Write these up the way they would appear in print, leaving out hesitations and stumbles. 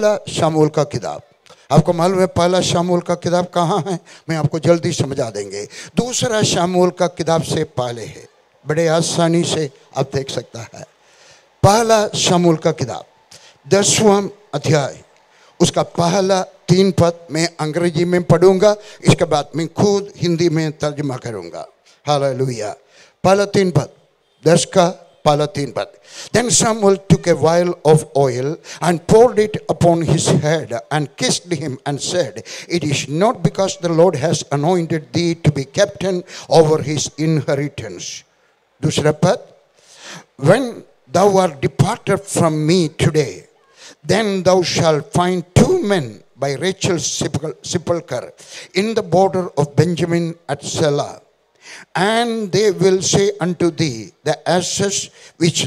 पहला शमूएल का किताब, आपको मालूम है पहला शमूएल का किताब कहाँ है, मैं आपको जल्दी समझा देंगे। दूसरा शमूएल का किताब से पहले है, बड़े आसानी से आप देख सकता है। पहला शमूएल का किताब 10वां अध्याय, उसका पहला 3 पद मैं अंग्रेजी में पढ़ूंगा, इसके बाद मैं खुद हिंदी में तर्जुमा करूंगा। हालेलुया। पहला 3 पद, 10 का पहला 3 पद। Then Samuel took a vial of oil and poured it upon his head and kissed him and said, "It is not because the Lord has anointed thee to be captain over his inheritance." दूसरा पद, "When thou art departed from me today, then thou shalt find 2 men by Rachel's sepulchre in the border of Benjamin at Selah. And they will say unto thee, The ashes which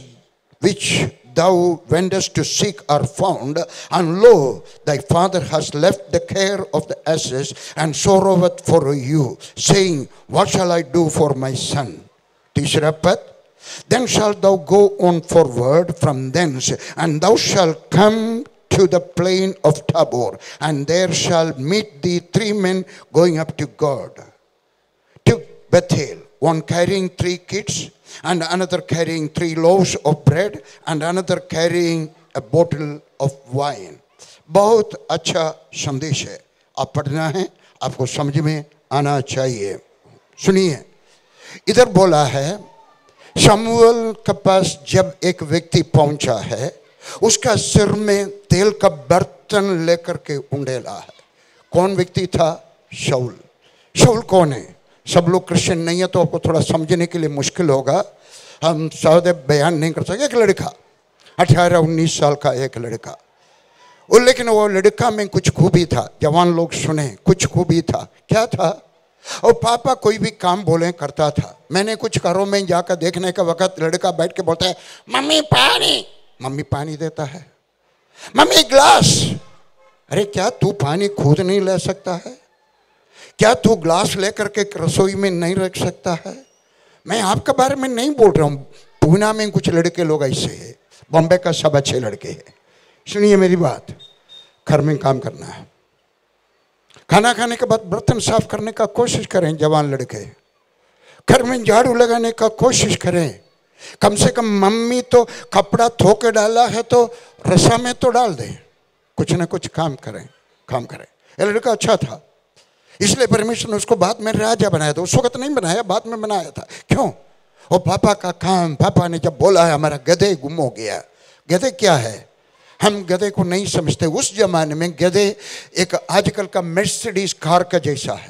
thou wentest to seek are found, and lo, thy father has left the care of the ashes, and sorroweth for you, saying, What shall I do for my son?" तीसरा पद, "Then shalt thou go on forward from thence, and thou shalt come to the plain of Tabor, and there shall meet thee 3 men going up to God, to Bethel, one carrying 3 kids, and another carrying 3 loaves of bread, and another carrying a bottle of wine." बहुत अच्छा संदेश है, आप पढ़ना है, आपको समझ में आना चाहिए। सुनिए, इधर बोला है शमूएल के पास जब एक व्यक्ति पहुंचा है, उसका सिर में तेल का बर्तन लेकर के उंडेला है। कौन व्यक्ति था? शाऊल। शाऊल कौन है? सब लोग क्रिश्चियन नहीं है तो आपको थोड़ा समझने के लिए मुश्किल होगा, हम सादे बयान नहीं कर सकते। एक लड़का 18-19 साल का एक लड़का, और लेकिन वो लड़का में कुछ खूबी था। जवान लोग सुने, कुछ खूबी था। क्या था? और पापा कोई भी काम बोले करता था। मैंने कुछ घरों में जाकर देखने का वक्त लड़का बैठ के बोलता है, मम्मी पानी। मम्मी पानी देता है। Mummy glass. अरे क्या तू पानी खुद नहीं ले सकता है? क्या तू ग्लास लेकर के रसोई में नहीं रख सकता है? मैं आपके बारे में नहीं बोल रहा हूँ, पूना में कुछ लड़के लोग ऐसे हैं, बॉम्बे का सब अच्छे लड़के हैं। सुनिए मेरी बात, घर में काम करना है, खाना खाने के बाद बर्तन साफ करने का कोशिश करें। जवान लड़के घर में झाड़ू लगाने का कोशिश करें। कम से कम मम्मी तो कपड़ा धो के डाला है तो रसा में तो डाल दें, कुछ ना कुछ काम करें। ये लड़का अच्छा था, इसलिए परमेश्वर ने उसको बाद में राजा बनाया था। उस वक्त नहीं बनाया, बाद में बनाया था। क्यों? वो पापा का काम, पापा ने जब बोला है हमारा गधे गुम हो गया। गधे क्या है? हम गधे को नहीं समझते। उस जमाने में गधे एक आजकल का मर्सिडीज कार का जैसा है।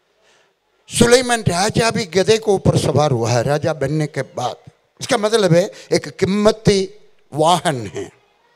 सुलेमान राजा भी गधे को ऊपर सवार हुआ है राजा बनने के बाद। इसका मतलब है एक कीमती वाहन है,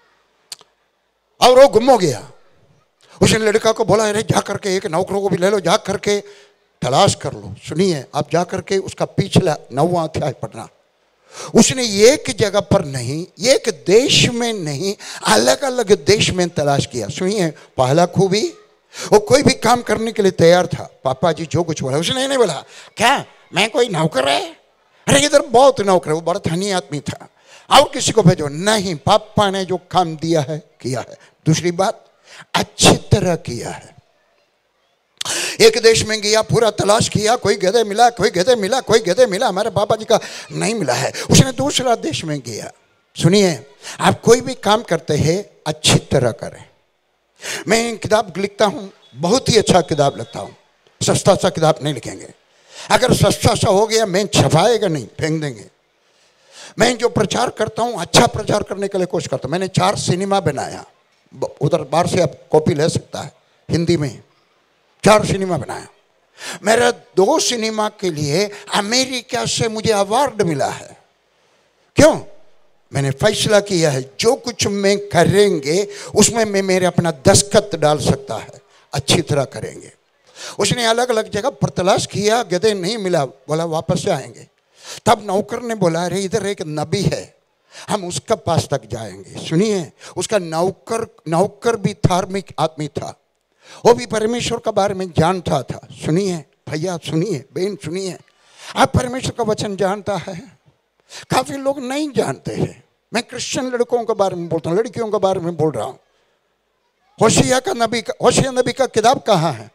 और वो गुम हो गया। उसने लड़का को बोला, अरे जा करके एक नौकरों को भी ले लो, जा करके तलाश कर लो। सुनिए, आप जा करके उसका पिछला 9वां अध्याय पढ़ना। उसने एक जगह पर नहीं, एक देश में नहीं, अलग अलग देश में तलाश किया। सुनिए, पहला खूबी, वो कोई भी काम करने के लिए तैयार था। पापा जी जो कुछ बोला, उसने नहीं बोला क्या मैं कोई नौकर है, अरे इधर बहुत नौकर है। वो बड़ा धनी आदमी था, और किसी को भेजो नहीं, पापा ने जो काम दिया है किया है। दूसरी बात, अच्छी तरह किया है। एक देश में गया, पूरा तलाश किया, कोई गधे मिला, कोई गधे मिला, कोई गधे मिला, हमारे पापा जी का नहीं मिला है। उसने दूसरा देश में गया। सुनिए, आप कोई भी काम करते हैं अच्छी तरह करें। मैं किताब लिखता हूं, बहुत ही अच्छा किताब लिखता हूं, सस्ता सा किताब नहीं लिखेंगे। अगर सस्ता सा हो गया मैं छपाएगा नहीं, फेंक देंगे। मैं जो प्रचार करता हूं अच्छा प्रचार करने के लिए कोशिश करता हूं। मैंने 4 सिनेमा बनाया, उधर बाहर से आप कॉपी ले सकता है, हिंदी में 4 सिनेमा बनाया। मेरा 2 सिनेमा के लिए अमेरिका से मुझे अवार्ड मिला है। क्यों? मैंने फैसला किया है जो कुछ मैं करेंगे उसमें मैं मेरे अपना दस्तखत डाल सकता है, अच्छी तरह करेंगे। उसने अलग अलग जगह पर तलाश किया, गधे नहीं मिला, बोला वापस जाएंगे। तब नौकर ने बोला, अरे इधर एक नबी है, हम उसका पास तक जाएंगे। सुनिए, उसका नौकर भी धार्मिक आदमी था, वो भी परमेश्वर के बारे में जानता था। सुनिए भैया, सुनिए बहन, सुनिए, आप परमेश्वर का वचन जानता है, काफी लोग नहीं जानते हैं। मैं क्रिश्चियन लड़कों के बारे में बोलता हूँ, लड़कियों के बारे में बोल रहा हूँ। होशिया नबी का किताब कहाँ है?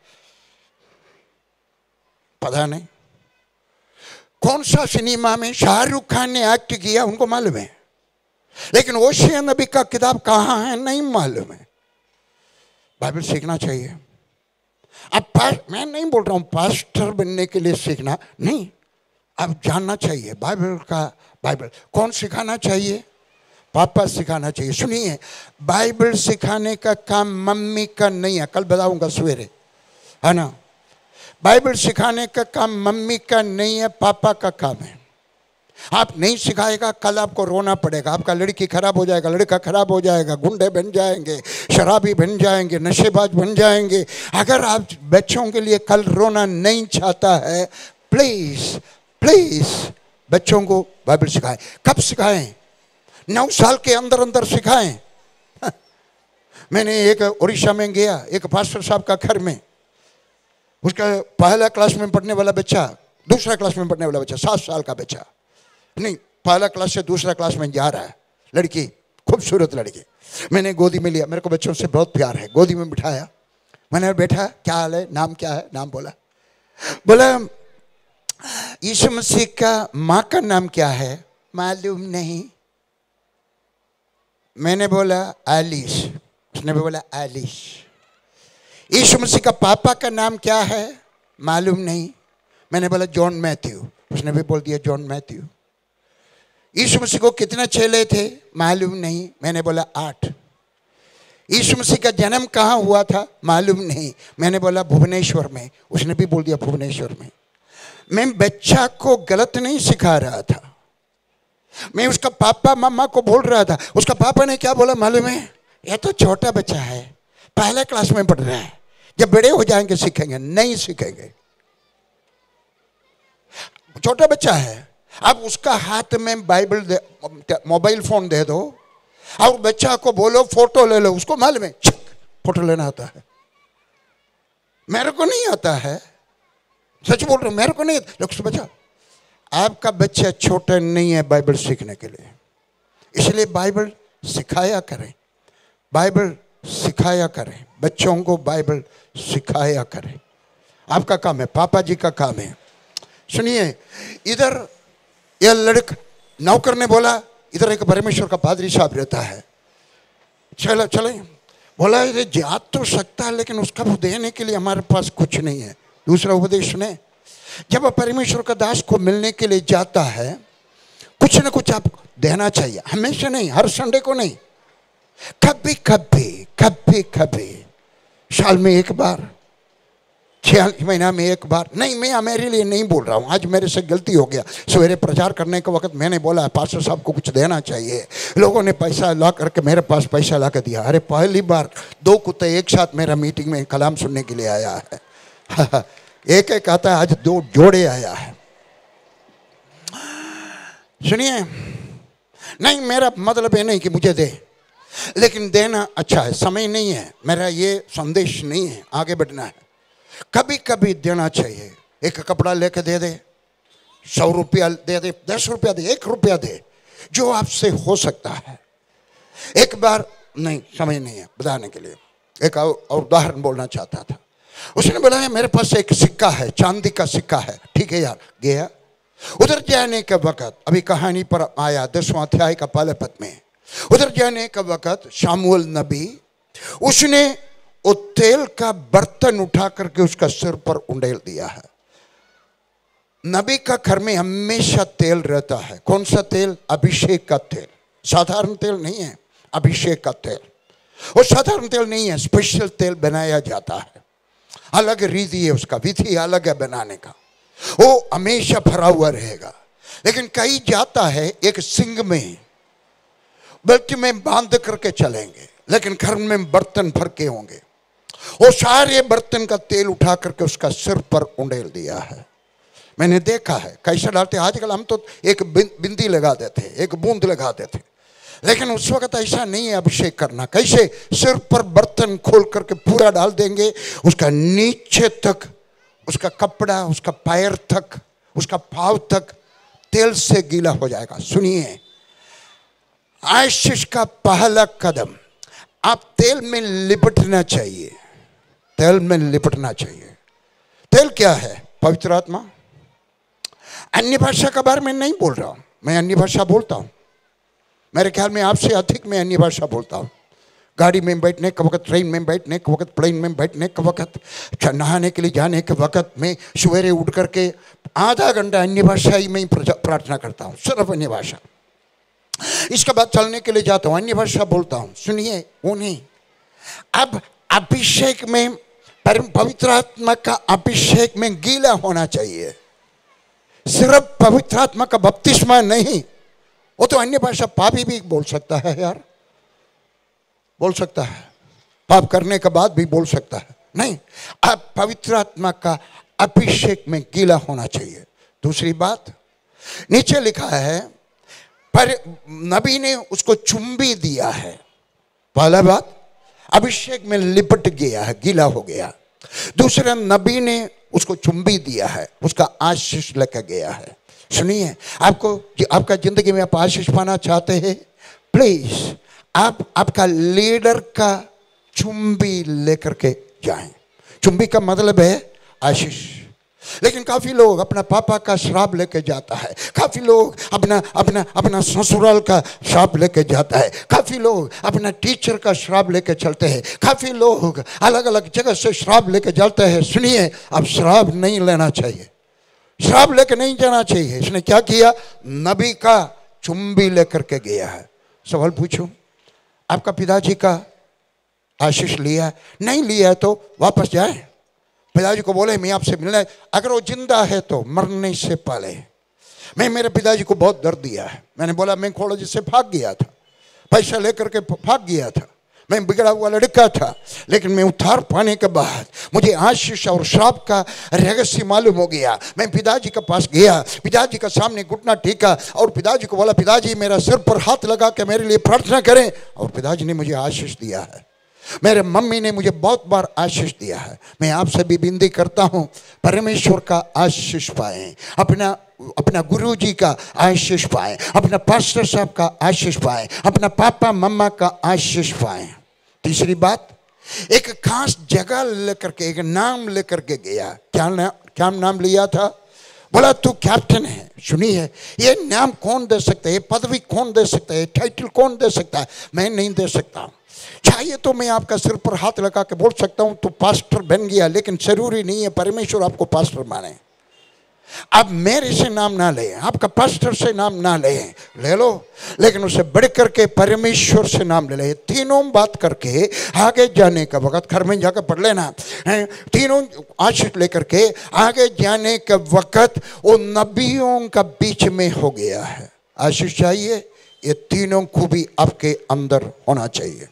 पता नहीं। कौन सा सिनेमा में शाहरुख खान ने एक्ट किया उनको मालूम है, लेकिन होशिया नबी का किताब कहाँ है नहीं मालूम है। बाइबल सीखना चाहिए। अब मैं नहीं बोल रहा हूं पास्टर बनने के लिए सीखना नहीं, अब जानना चाहिए बाइबल कौन सिखाना चाहिए? पापा सिखाना चाहिए। सुनिए, बाइबल सिखाने का काम मम्मी का नहीं है, कल बताऊंगा सवेरे, है ना। बाइबल सिखाने का काम मम्मी का नहीं है, पापा का काम है। आप नहीं सिखाएगा, कल आपको रोना पड़ेगा, आपका लड़की खराब हो जाएगा, लड़का खराब हो जाएगा, गुंडे बन जाएंगे, शराबी बन जाएंगे, नशेबाज बन जाएंगे। अगर आप बच्चों के लिए कल रोना नहीं चाहता है, प्लीज प्लीज बच्चों को बाइबल सिखाएं। कब सिखाएं? 9 साल के अंदर अंदर सिखाएं। मैंने एक उड़ीसा में गया, एक पास्टर साहब का घर में, उसका पहला क्लास में पढ़ने वाला बच्चा, दूसरा क्लास में पढ़ने वाला बच्चा, 7 साल का बच्चा, नहीं पहला क्लास से दूसरा क्लास में जा रहा है, लड़की, खूबसूरत लड़की। मैंने गोदी में लिया, मेरे को बच्चों से बहुत प्यार है, गोदी में बिठाया। मैंने बैठा, क्या हाल है, नाम क्या है, नाम बोला यीशु मसीह का माँ का नाम क्या है? मालूम नहीं। मैंने बोला एलिस, उसने भी बोला एलिस। यीशु मसीह का पापा का नाम क्या है? मालूम नहीं। मैंने बोला जॉन मैथ्यू, उसने भी बोल दिया जॉन मैथ्यू। यीशु मसीह को कितने चेले थे? मालूम नहीं। मैंने बोला 8। यीशु मसीह का जन्म कहाँ हुआ था? मालूम नहीं। मैंने बोला भुवनेश्वर में, उसने भी बोल दिया भुवनेश्वर में। मैं बच्चा को गलत नहीं सिखा रहा था, मैं उसका पापा मम्मा को बोल रहा था। उसका पापा ने क्या बोला मालूम है? यह तो छोटा बच्चा है, पहले क्लास में पढ़ रहा है, जब बड़े हो जाएंगे सीखेंगे। नहीं सीखेंगे, छोटा बच्चा है। अब उसका हाथ में बाइबल मोबाइल फोन दे दो और बच्चा को बोलो फोटो ले लो, उसको मालूम है फोटो लेना आता है। मेरे को नहीं आता है, सच बोल रहा हूं, मेरे को नहीं। बच्चा, आपका बच्चा छोटा नहीं है बाइबल सीखने के लिए, इसलिए बाइबल सिखाया करें, बाइबल सिखाया करें, बच्चों को बाइबल सिखाया करें। आपका काम है, पापा जी का काम है। सुनिए, इधर यह लड़का नौकर ने बोला, इधर एक परमेश्वर का पादरी साहब रहता है, चले बोला ये जा तो सकता है, लेकिन उसका देने के लिए हमारे पास कुछ नहीं है। दूसरा उपदेश ने, जब परमेश्वर का दास को मिलने के लिए जाता है, कुछ ना कुछ आपको देना चाहिए। हमेशा नहीं, हर संडे को नहीं, कभी कभी कभी कभी, साल में एक बार, 6 महीना में एक बार। नहीं, मैं मेरे लिए नहीं बोल रहा हूँ, आज मेरे से गलती हो गया। सवेरे प्रचार करने के वक्त मैंने बोला पास्टर साहब को कुछ देना चाहिए, लोगों ने पैसा ला करके मेरे पास पैसा ला कर दिया। अरे पहली बार 2 कुत्ते एक साथ मेरा मीटिंग में कलाम सुनने के लिए आया है। एक एक आता है, आज 2 जोड़े आया है। सुनिए, नहीं मेरा मतलब ये नहीं कि मुझे दे, लेकिन देना अच्छा है। समय नहीं है, मेरा ये संदेश नहीं है, आगे बढ़ना है। कभी कभी देना चाहिए। एक कपड़ा लेके दे दे, 100 रुपया दे दे, 10 रुपया दे, 1 रुपया दे, जो आपसे हो सकता है। एक बार नहीं, समय नहीं है बताने के लिए, एक और उदाहरण बोलना चाहता था। उसने बोला है मेरे पास एक सिक्का है, चांदी का सिक्का है। ठीक है यार, गया। उधर जाने के वक्त, अभी कहानी पर आया 10वां अध्याय का पहले पद में, उधर जाने के वक्त शामुएल नबी, उसने वो तेल का बर्तन उठा करके उसका सिर पर उंडेल दिया है। नबी का घर में हमेशा तेल रहता है। कौन सा तेल? अभिषेक का तेल। साधारण तेल नहीं है, अभिषेक का तेल। वो साधारण तेल नहीं है, स्पेशल तेल बनाया जाता है, अलग रीति है उसका, विधि अलग है बनाने का। वो हमेशा भरा हुआ रहेगा। लेकिन कहीं जाता है एक सिंग में, बल्कि में बांध करके चलेंगे, लेकिन घर में बर्तन भर के होंगे। वो सारे बर्तन का तेल उठा करके उसका सिर पर उंडेल दिया है। मैंने देखा है कैसे डालते। आजकल हम तो एक बिंदी लगा देते, एक बूंद लगा देते, लेकिन उस वक्त ऐसा नहीं है अभिषेक करना। कैसे? सिर पर बर्तन खोल करके पूरा डाल देंगे, उसका नीचे तक, उसका कपड़ा, उसका पैर तक, उसका पाँव तक तेल से गीला हो जाएगा। सुनिए, आशीष का पहला कदम आप तेल में लिपटना चाहिए, तेल में लिपटना चाहिए। तेल क्या है? पवित्र आत्मा। अन्य भाषा का बारे में नहीं बोल रहा हूं, मैं अन्य भाषा बोलता हूं। मेरे ख्याल में आपसे अधिक मैं अन्य भाषा बोलता हूं। गाड़ी में बैठने के वक्त, ट्रेन में बैठने के वक्त, प्लेन में बैठने के वक्त, नहाने के लिए जाने के वक्त में सवेरे उठ करके आधा घंटा अन्य भाषा ही में प्रार्थना करता हूँ, सिर्फ अन्य भाषा। इसके बाद चलने के लिए जाता हूँ, अन्य भाषा बोलता हूँ। सुनिए, वो नहीं। अब अभिषेक में, पवित्र आत्मा का अभिषेक में गीला होना चाहिए। सिर्फ पवित्र आत्मा का बपतिस्मा नहीं, वो तो अन्य भाषा पापी भी बोल सकता है यार, बोल सकता है, पाप करने के बाद भी बोल सकता है। नहीं, अब पवित्र आत्मा का अभिषेक में गीला होना चाहिए। दूसरी बात नीचे लिखा है, पर नबी ने उसको चुंबी दिया है। पहला बात, अभिषेक में लिपट गया है, गीला हो गया। दूसरा, नबी ने उसको चुंबी दिया है, उसका आशीष लेकर गया है। सुनिए, आपका जिंदगी में आप आशीष पाना चाहते हैं, प्लीज आप आपका लीडर का चुंबी लेकर के जाएं। चुंबी का मतलब है आशीष। लेकिन काफी लोग अपना पापा का श्राप लेके जाता है, काफी लोग अपना अपना अपना ससुराल का श्राप लेके जाता है, काफी लोग अपना टीचर का श्राप लेके चलते हैं, काफी लोग अलग अलग जगह से श्राप लेके जाते हैं। सुनिए, अब श्राप नहीं लेना चाहिए, श्राप लेके नहीं जाना चाहिए। इसने क्या किया? नबी का चुंबी लेकर के गया है। सवाल पूछूं, आपका पिताजी का आशीष लिया है? नहीं लिया है तो वापस जाए, पिताजी को बोले मैं आपसे मिलना है। अगर वो जिंदा है तो मरने से पहले। मैं मेरे पिताजी को बहुत दर्द दिया है। मैंने बोला मैं कॉलेज से भाग गया था, पैसा लेकर के भाग गया था, मैं बिगड़ा हुआ लड़का था, लेकिन मैं उद्धार पाने के बाद मुझे आशीष और श्राप का रहस्य मालूम हो गया। मैं पिताजी के पास गया, पिताजी के सामने घुटना टेका और पिताजी को बोला, पिताजी मेरा सिर पर हाथ लगा के मेरे लिए प्रार्थना करें। और पिताजी ने मुझे आशीष दिया है। मेरे मम्मी ने मुझे बहुत बार आशीष दिया है। मैं आपसे भी विनती करता हूँ, परमेश्वर का आशीष पाएं, अपना गुरुजी का आशीष पाएं, अपना पास्टर साहब का आशीष पाएं, अपना पापा मम्मा का आशीष पाएं। तीसरी बात, एक खास जगह लेकर के, एक नाम लेकर के गया। क्या नाम लिया था? बोला तू कैप्टन है। सुनिए, ये नाम कौन दे सकता है, ये पदवी कौन दे सकता है, टाइटल कौन दे सकता है? मैं नहीं दे सकता। चाहिए तो मैं आपका सिर पर हाथ लगा के बोल सकता हूं तो पास्टर बन गया, लेकिन जरूरी नहीं है परमेश्वर आपको पास्टर माने। अब मेरे से नाम ना ले, आपका पास्टर से नाम ना ले लो, लेकिन उसे बढ़ करके परमेश्वर से नाम ले ले। तीनों बात करके आगे जाने का वक्त, घर में जाकर पढ़ लेना, तीनों आशीष लेकर के आगे जाने का वक्त वो नबियों का बीच में हो गया है। आशीष चाहिए, ये तीनों खूबी आपके अंदर होना चाहिए।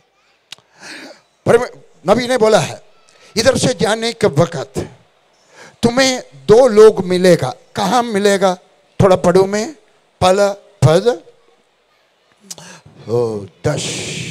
नबी ने बोला है, इधर से जाने के वक्त तुम्हें 2 लोग मिलेगा। कहां मिलेगा? थोड़ा पढ़ो में, पहला पद 10।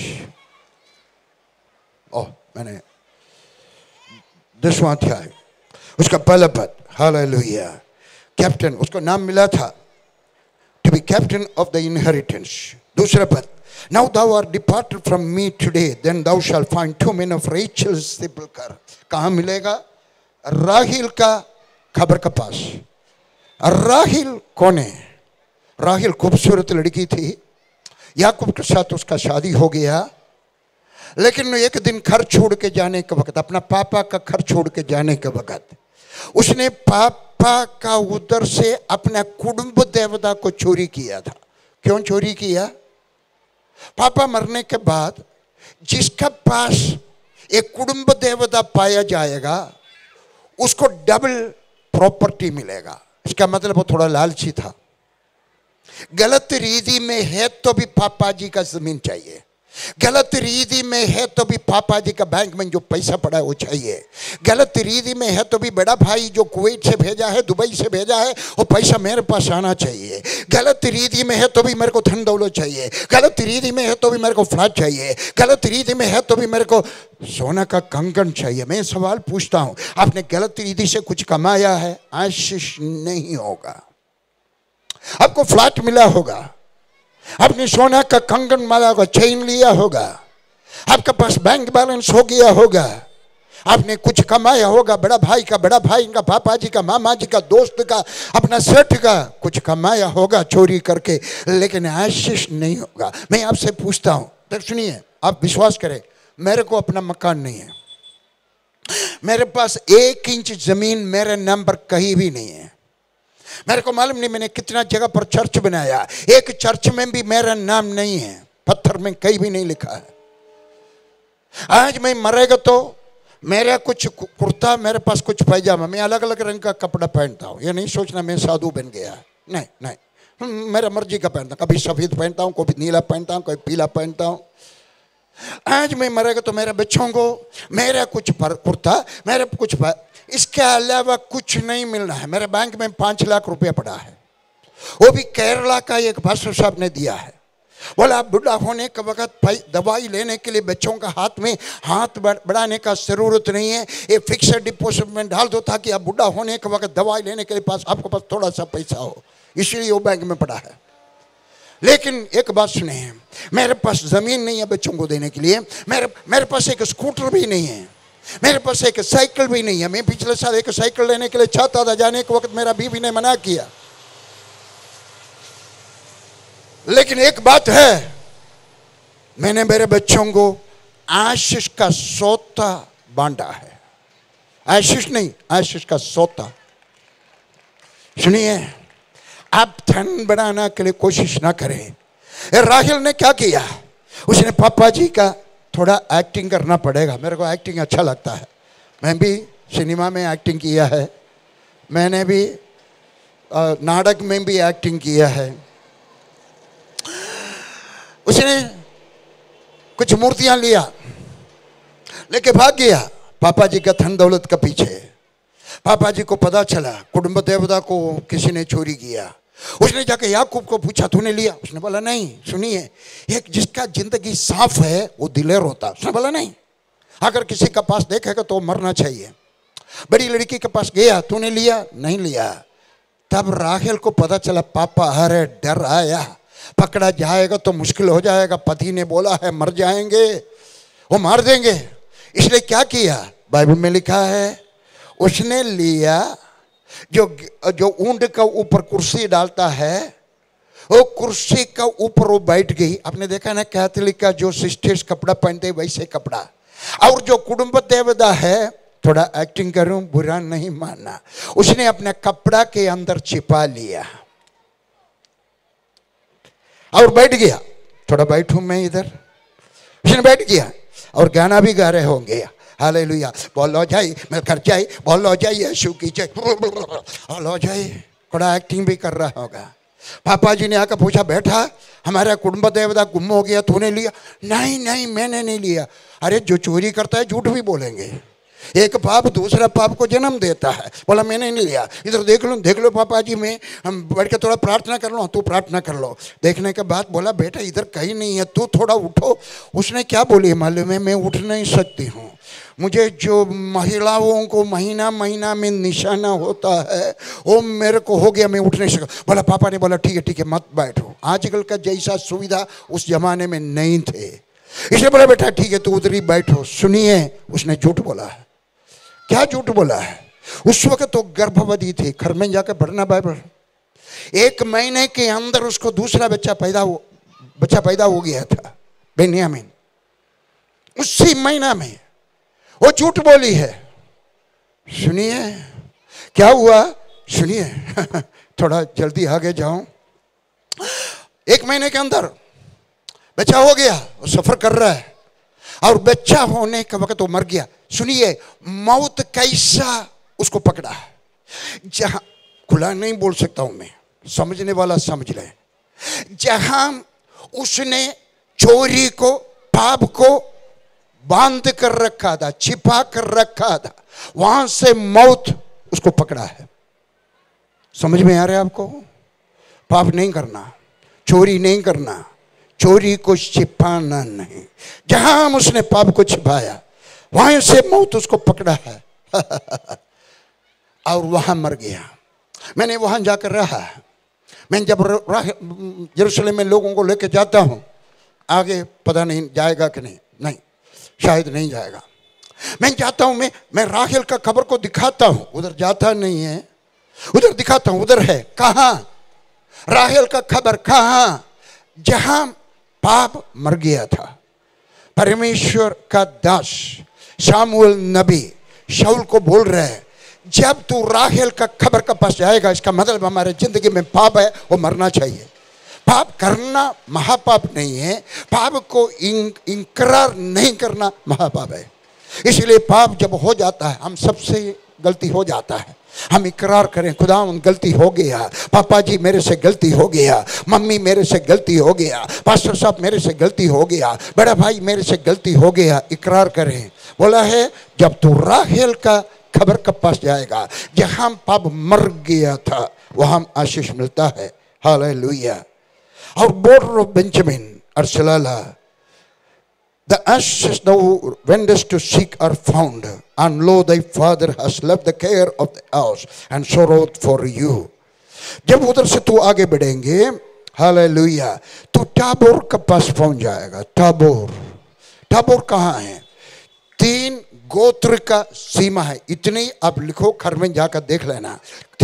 मैंने 10वां अध्याय, उसका पहला पद, हालेलुया। कैप्टन, उसको नाम मिला था to be captain of the inheritance. दूसरा पद, now thou art departed from me today, then thou shalt find 2 men of Rachel's sepulchre. कहाँ मिलेगा? राहिल का खबर के पास। राहिल कौन है? राहिल खूबसूरत लड़की थी, याकूब के साथ उसका शादी हो गया, लेकिन एक दिन घर छोड़ के जाने के वक्त, अपना पापा का घर छोड़ के जाने के वक्त, उसने पापा का उधर से अपना कुटुंब देवता को चोरी किया था। क्यों चोरी किया? पापा मरने के बाद जिसका पास एक कुटुंब देवता पाया जाएगा उसको डबल प्रॉपर्टी मिलेगा। इसका मतलब वो थोड़ा लालची था। गलत रीति में है तो भी पापा जी का जमीन चाहिए, गलत रीति में है तो भी पापा जी का बैंक में जो पैसा पड़ा है वो चाहिए, गलत रीति में है तो भी बड़ा भाई जो कुवैत से भेजा है, दुबई से भेजा है, वो पैसा मेरे पास आना चाहिए, गलत रीति में है तो भी मेरे को धन दौलत चाहिए, गलत रीति में है तो भी मेरे को फ्लैट चाहिए, गलत रीति में है तो भी मेरे को सोना का कंगन चाहिए। मैं सवाल पूछता हूं, आपने गलत रीति से कुछ कमाया है, आशीष नहीं होगा। आपको फ्लैट मिला होगा, आपने सोना का कंगन माला होगा, चेन लिया होगा, आपके पास बैंक बैलेंस हो गया होगा, आपने कुछ कमाया होगा, बड़ा भाई का, पापा जी का, मामा जी का, दोस्त का, अपना सेठ का कुछ कमाया होगा चोरी करके, लेकिन आशीष नहीं होगा। मैं आपसे पूछता हूं, तो सुनिए, आप विश्वास करें, मेरे को अपना मकान नहीं है, मेरे पास 1 इंच जमीन मेरे नाम पर कहीं भी नहीं है। मेरे को मालूम नहीं मैंने कितना जगह पर चर्च बनाया, एक चर्च में भी मेरा नाम नहीं है, पत्थर में कहीं भी नहीं लिखा है। आज मैं मरेगा तो मेरा कुछ कुर्ता, मेरे पास कुछ पैजामा, मैं अलग अलग रंग का कपड़ा पहनता हूँ। ये नहीं सोचना मैं साधु बन गया, नहीं नहीं, मेरा मर्जी का पहनता, कभी सफेद पहनता हूँ, कभी नीला पहनता हूँ, कभी पीला पहनता हूँ। आज मैं मरेगा तो मेरे बच्चों को मेरा कुछ कुर्ता, मेरा कुछ, इसके अलावा कुछ नहीं मिलना है। मेरे बैंक में 5 लाख रुपया पड़ा है, वो भी केरला का एक पास्टर साहब ने दिया है। बोला आप बुढ़ा होने के वक्त दवाई लेने के लिए बच्चों का हाथ बढ़ाने का जरूरत नहीं है, ये फिक्स्ड डिपॉजिट में डाल दो ताकि आप बुढ़ा होने के वक्त दवाई लेने के लिए आपके पास थोड़ा सा पैसा हो, इसलिए वो बैंक में पड़ा है। लेकिन एक बात सुने, मेरे पास जमीन नहीं है बच्चों को देने के लिए, मेरे पास एक स्कूटर भी नहीं है, मेरे पास एक साइकिल भी नहीं है। मैं पिछले साल एक साइकिल लेने के लिए चाहता था, जाने के वक्त मेरा बीवी ने मना किया। लेकिन एक बात है, मैंने मेरे बच्चों को आशीष का सोता बांटा है, आशीष नहीं, आशीष का सोता। सुनिए, आप धन बढ़ाने के लिए कोशिश ना करें। राहिल ने क्या किया, उसने पापा जी का थोड़ा एक्टिंग करना पड़ेगा, मेरे को एक्टिंग अच्छा लगता है, मैं भी सिनेमा में एक्टिंग किया है, मैंने भी नाटक में भी एक्टिंग किया है। उसने कुछ मूर्तियां लिया, लेके भाग गया पापा जी का धन दौलत का पीछे। पापा जी को पता चला कुटुंब देवता को किसी ने चोरी किया। उसने जाके याकूब को पूछा तूने लिया? उसने बोला नहीं। सुनिए, एक जिसका जिंदगी साफ है वो दिलेर होता। उसने बोला नहीं, अगर किसी का पास देखेगा तो मरना चाहिए। बड़ी लड़की के पास गया, तूने लिया? नहीं लिया। तब राहेल को पता चला पापा, अरे डर आया, पकड़ा जाएगा तो मुश्किल हो जाएगा, पति ने बोला है मर जाएंगे, वो मार देंगे। इसलिए क्या किया, बाइबल में लिखा है उसने लिया जो ऊंट का ऊपर कुर्सी डालता है, वो कुर्सी का ऊपर वो बैठ गई। आपने देखा ना कैथोलिक का जो सिस्टर्स कपड़ा पहनते वैसे कपड़ा, और जो कुटुंब देवता है, थोड़ा एक्टिंग करूं बुरा नहीं मानना, उसने अपने कपड़ा के अंदर छिपा लिया और बैठ गया। थोड़ा बैठूं मैं इधर, उसने बैठ गया और गाना भी गा रहे होंगे, हालेलुया बोलो जाए, मैं कर जाए, बोलो जाए यीशु की जय, बोलो जाए। थोड़ा एक्टिंग भी कर रहा होगा। पापा जी ने आकर पूछा, बेटा हमारा कुटुंब देवता गुम हो गया, तूने लिया? नहीं नहीं मैंने नहीं लिया। अरे जो चोरी करता है झूठ भी बोलेंगे, एक पाप दूसरा पाप को जन्म देता है। बोला मैंने नहीं लिया। इधर देख लो पापा जी, मैं हम बैठ के थोड़ा प्रार्थना कर लो, तू प्रार्थना कर लो। देखने के बाद बोला बेटा इधर कहीं नहीं है, तू थोड़ा उठो। उसने क्या बोली मालूम है, मैं उठ नहीं सकती हूँ, मुझे जो महिलाओं को महीना महीना में निशाना होता है वो मेरे को हो गया, मैं उठ नहीं सका। बोला पापा ने बोला ठीक है मत बैठो। आजकल का जैसा सुविधा उस जमाने में नहीं थे, इसलिए बोला बेटा ठीक है तू उधर ही बैठो। सुनिए, उसने झूठ बोला है। क्या झूठ बोला है? उस वक्त तो गर्भवती थी। घर में जाकर पढ़ना बाइबल। 1 महीने के अंदर उसको दूसरा बच्चा पैदा हो गया था, बेन्यामीन। उसी महीना में वो झूठ बोली है। सुनिए क्या हुआ, सुनिए थोड़ा जल्दी आगे जाऊं। 1 महीने के अंदर बच्चा हो गया, वो सफर कर रहा है और बच्चा होने के वक्त वो मर गया। सुनिए मौत कैसा उसको पकड़ा है, जहां खुला नहीं बोल सकता हूं मैं, समझने वाला समझ ले। जहां उसने चोरी को, पाप को बांध कर रखा था, छिपा कर रखा था, वहां से मौत उसको पकड़ा है। समझ में आ रहा है आपको? पाप नहीं करना, चोरी नहीं करना, चोरी को छिपाना नहीं। जहां उसने पाप को छिपाया वहां से मौत उसको पकड़ा है और वहां मर गया। मैंने वहां जाकर रहा। मैं जब यरूशलेम में लोगों को लेकर जाता हूं, आगे पता नहीं जाएगा कि नहीं, शायद नहीं जाएगा। मैं जाता हूं, मैं राहेल का खबर को दिखाता हूं, उधर जाता नहीं है, उधर दिखाता हूं, उधर है। कहां? राहेल का खबर कहां? जहां पाप मर गया था। परमेश्वर का दास शामूएल नबी शाऊल को बोल रहे हैं, जब तू राहेल का खबर का पास जाएगा, इसका मतलब हमारे जिंदगी में पाप है, वो मरना चाहिए। पाप करना महापाप नहीं है, पाप को इनकार नहीं करना महापाप है। इसलिए पाप जब हो जाता है, हम सबसे गलती हो जाता है, हम इकरार करें, खुदा गलती हो गया, पापा जी मेरे से गलती हो गया, मम्मी मेरे से गलती हो गया, पास्टर साहब मेरे से गलती हो गया, बड़ा भाई मेरे से गलती हो गया। इकरार करें। बोला है जब तू राहेल का खबर के पास जाएगा, जहां पाप मर गया था, वहां आशीष मिलता है। हालेलुया। और border of Benjamin Arsalala, the ashes thou wentest to seek are found, and lo thy father has left the care of the house and sorrowed for you. जब उधर से तू आगे बढ़ेंगे, हालेलुया, तू टाबोर के पास पहुंच जाएगा। टाबोर, टाबोर कहाँ है? 3 गोत्र का सीमा है। इतने ही आप लिखो, घर में जाकर देख लेना।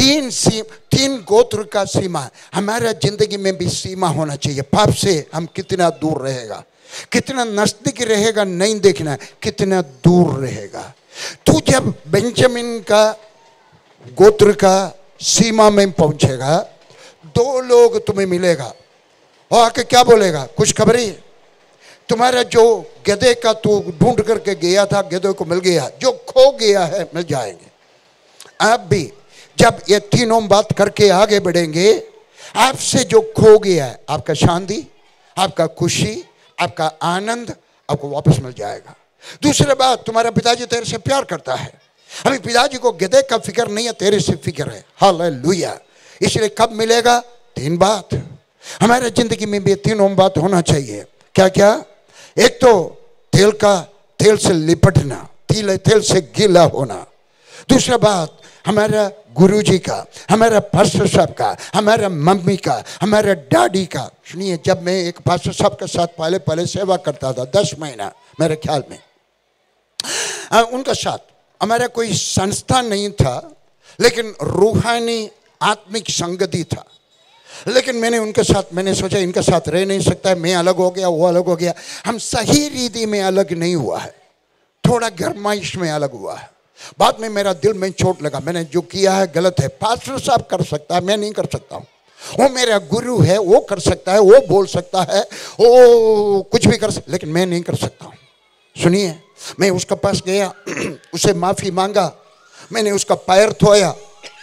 3 गोत्र का सीमा। हमारा जिंदगी में भी सीमा होना चाहिए। पाप से हम कितना दूर रहेगा, कितना नजदीक रहेगा नहीं देखना, कितना दूर रहेगा। तू जब बेंजामिन का गोत्र का सीमा में पहुंचेगा, 2 लोग तुम्हें मिलेगा और आके क्या बोलेगा? कुछ खबरी, तुम्हारा जो गधे का तू ढूंढ करके गया था, गधे को मिल गया, जो खो गया है मिल जाएंगे। आप भी जब ये तीनों बात करके आगे बढ़ेंगे, आपसे जो खो गया है, आपका शांति, आपका खुशी, आपका आनंद आपको वापस मिल जाएगा। दूसरी बात, तुम्हारा पिताजी तेरे से प्यार करता है। अभी पिताजी को गधे का फिक्र नहीं है, तेरे से फिक्र है। हालेलुया। इसलिए कब मिलेगा? 3 बात। हमारे जिंदगी में भी 3 बात होना चाहिए। क्या क्या? एक तो तेल से लिपटना, तेल से गीला होना। दूसरा बात, हमारा गुरुजी का, हमारा पास्टर साहब का, हमारा मम्मी का, हमारा डैडी का। सुनिए, जब मैं एक पास्टर साहब के साथ पहले सेवा करता था, 10 महीना मेरे ख्याल में, उनका साथ, हमारा कोई संस्था नहीं था, लेकिन रूहानी आत्मिक संगति था। लेकिन मैंने उनके साथ, मैंने सोचा इनके साथ रह नहीं सकता, मैं अलग हो गया, वो अलग हो गया। हम सही रीति में अलग नहीं हुआ है, थोड़ा गरमाइश में अलग हुआ है। बाद में मेरा दिल में चोट लगा, मैंने जो किया है गलत है। पास्टर साहब कर सकता है, मैं नहीं कर सकता हूँ। वो मेरा गुरु है, वो कर सकता है, वो बोल सकता है, वो कुछ भी कर सकता, लेकिन मैं नहीं कर सकता हूँ। सुनिए, मैं उसके पास गया, उसे माफ़ी मांगा, मैंने उसका पैर धोया।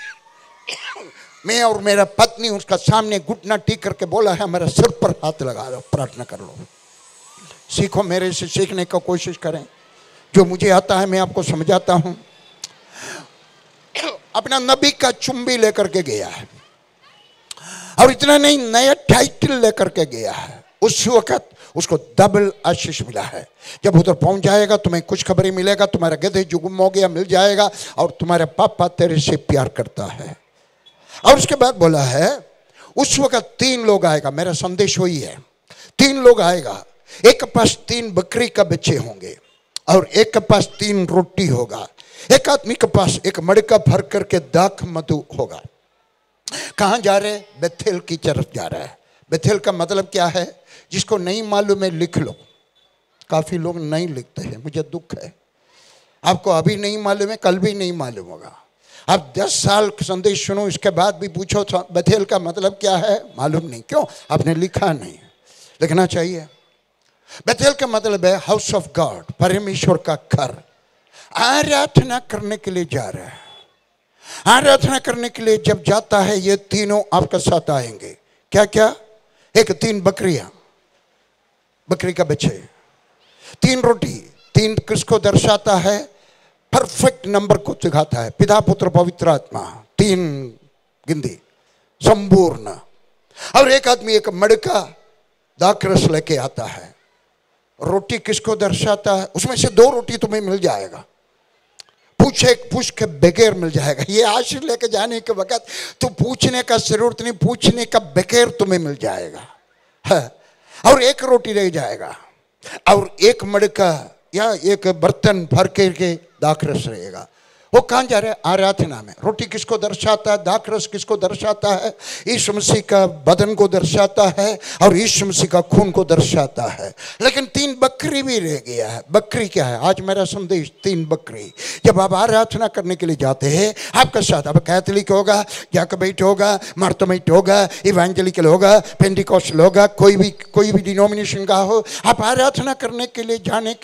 मैं और मेरा पत्नी उसका सामने घुटना टेक करके बोला है, मेरे सिर पर हाथ लगा लो, प्रार्थना कर लो। सीखो, मेरे से सीखने का कोशिश करें। जो मुझे आता है मैं आपको समझाता हूँ। अपना नबी का चुंबी लेकर के गया है, और इतना नहीं, नया टाइटल लेकर के गया है। उस वक्त उसको डबल आशीष मिला है। जब उधर पहुंच जाएगा, तुम्हें कुछ खबरें मिलेगा, तुम्हारा गधे जो गुम हो गया मिल जाएगा, और तुम्हारे पापा तेरे से प्यार करता है। और उसके बाद बोला है, उस वक्त 3 लोग आएगा। मेरा संदेश वही है, 3 लोग आएगा। एक के पास 3 बकरी का बच्चे होंगे, और एक के पास 3 रोटी होगा। एक आदमी के पास एक मड़का भर करके दाख मधु होगा। कहाँ जा रहे? बेथेल की तरफ जा रहा है। बेथेल का मतलब क्या है? जिसको नहीं मालूम है लिख लो। काफ़ी लोग नहीं लिखते हैं, मुझे दुख है। आपको अभी नहीं मालूम है, कल भी नहीं मालूम होगा। आप 10 साल संदेश सुनो, इसके बाद भी पूछो बेथेल का मतलब क्या है, मालूम नहीं। क्यों? आपने लिखा नहीं, लिखना चाहिए। बेथेल का मतलब है हाउस ऑफ गॉड, परमेश्वर का घर। आराधना करने के लिए जा रहा है। आराधना करने के लिए जब जाता है, ये तीनों आपके साथ आएंगे। क्या क्या? एक 3 बकरियां, बकरी का बच्चे, 3 रोटी। 3 किसको दर्शाता है? परफेक्ट नंबर को दिखाता है। पिता पुत्र पवित्र आत्मा, 3 गिनती, संपूर्ण। और एक आदमी एक मड़का दाखरस लेके आता है। रोटी किसको दर्शाता है? उसमें से 2 रोटी तुम्हें मिल जाएगा, पूछ के बगैर मिल जाएगा। ये आशीष लेके जाने के वक्त तो पूछने का जरूरत नहीं, पूछने का बगैर तुम्हें मिल जाएगा। और 1 रोटी रह जाएगा, और 1 मड़का या एक बर्तन भर के दाखरस रहेगा। वो कहाँ जा रहे हैं? आराधना में। रोटी किसको दर्शाता है? दाखरस किसको दर्शाता है? यीशु मसीह का बदन को दर्शाता है और यीशु मसीह का खून को दर्शाता है। लेकिन 3 बकरी भी रह गया है। बकरी क्या है? आज मेरा संदेश 3 बकरी। जब आप आराधना करने के लिए जाते हैं, आपका साथ, अब कैथोलिक होगा, जैकोबाइट होगा, मार्तोमाइट होगा, इवेंजेलिकल होगा, पेंटिकॉस्टल होगा, कोई भी डिनोमिनेशन का हो, आप आराधना करने के लिए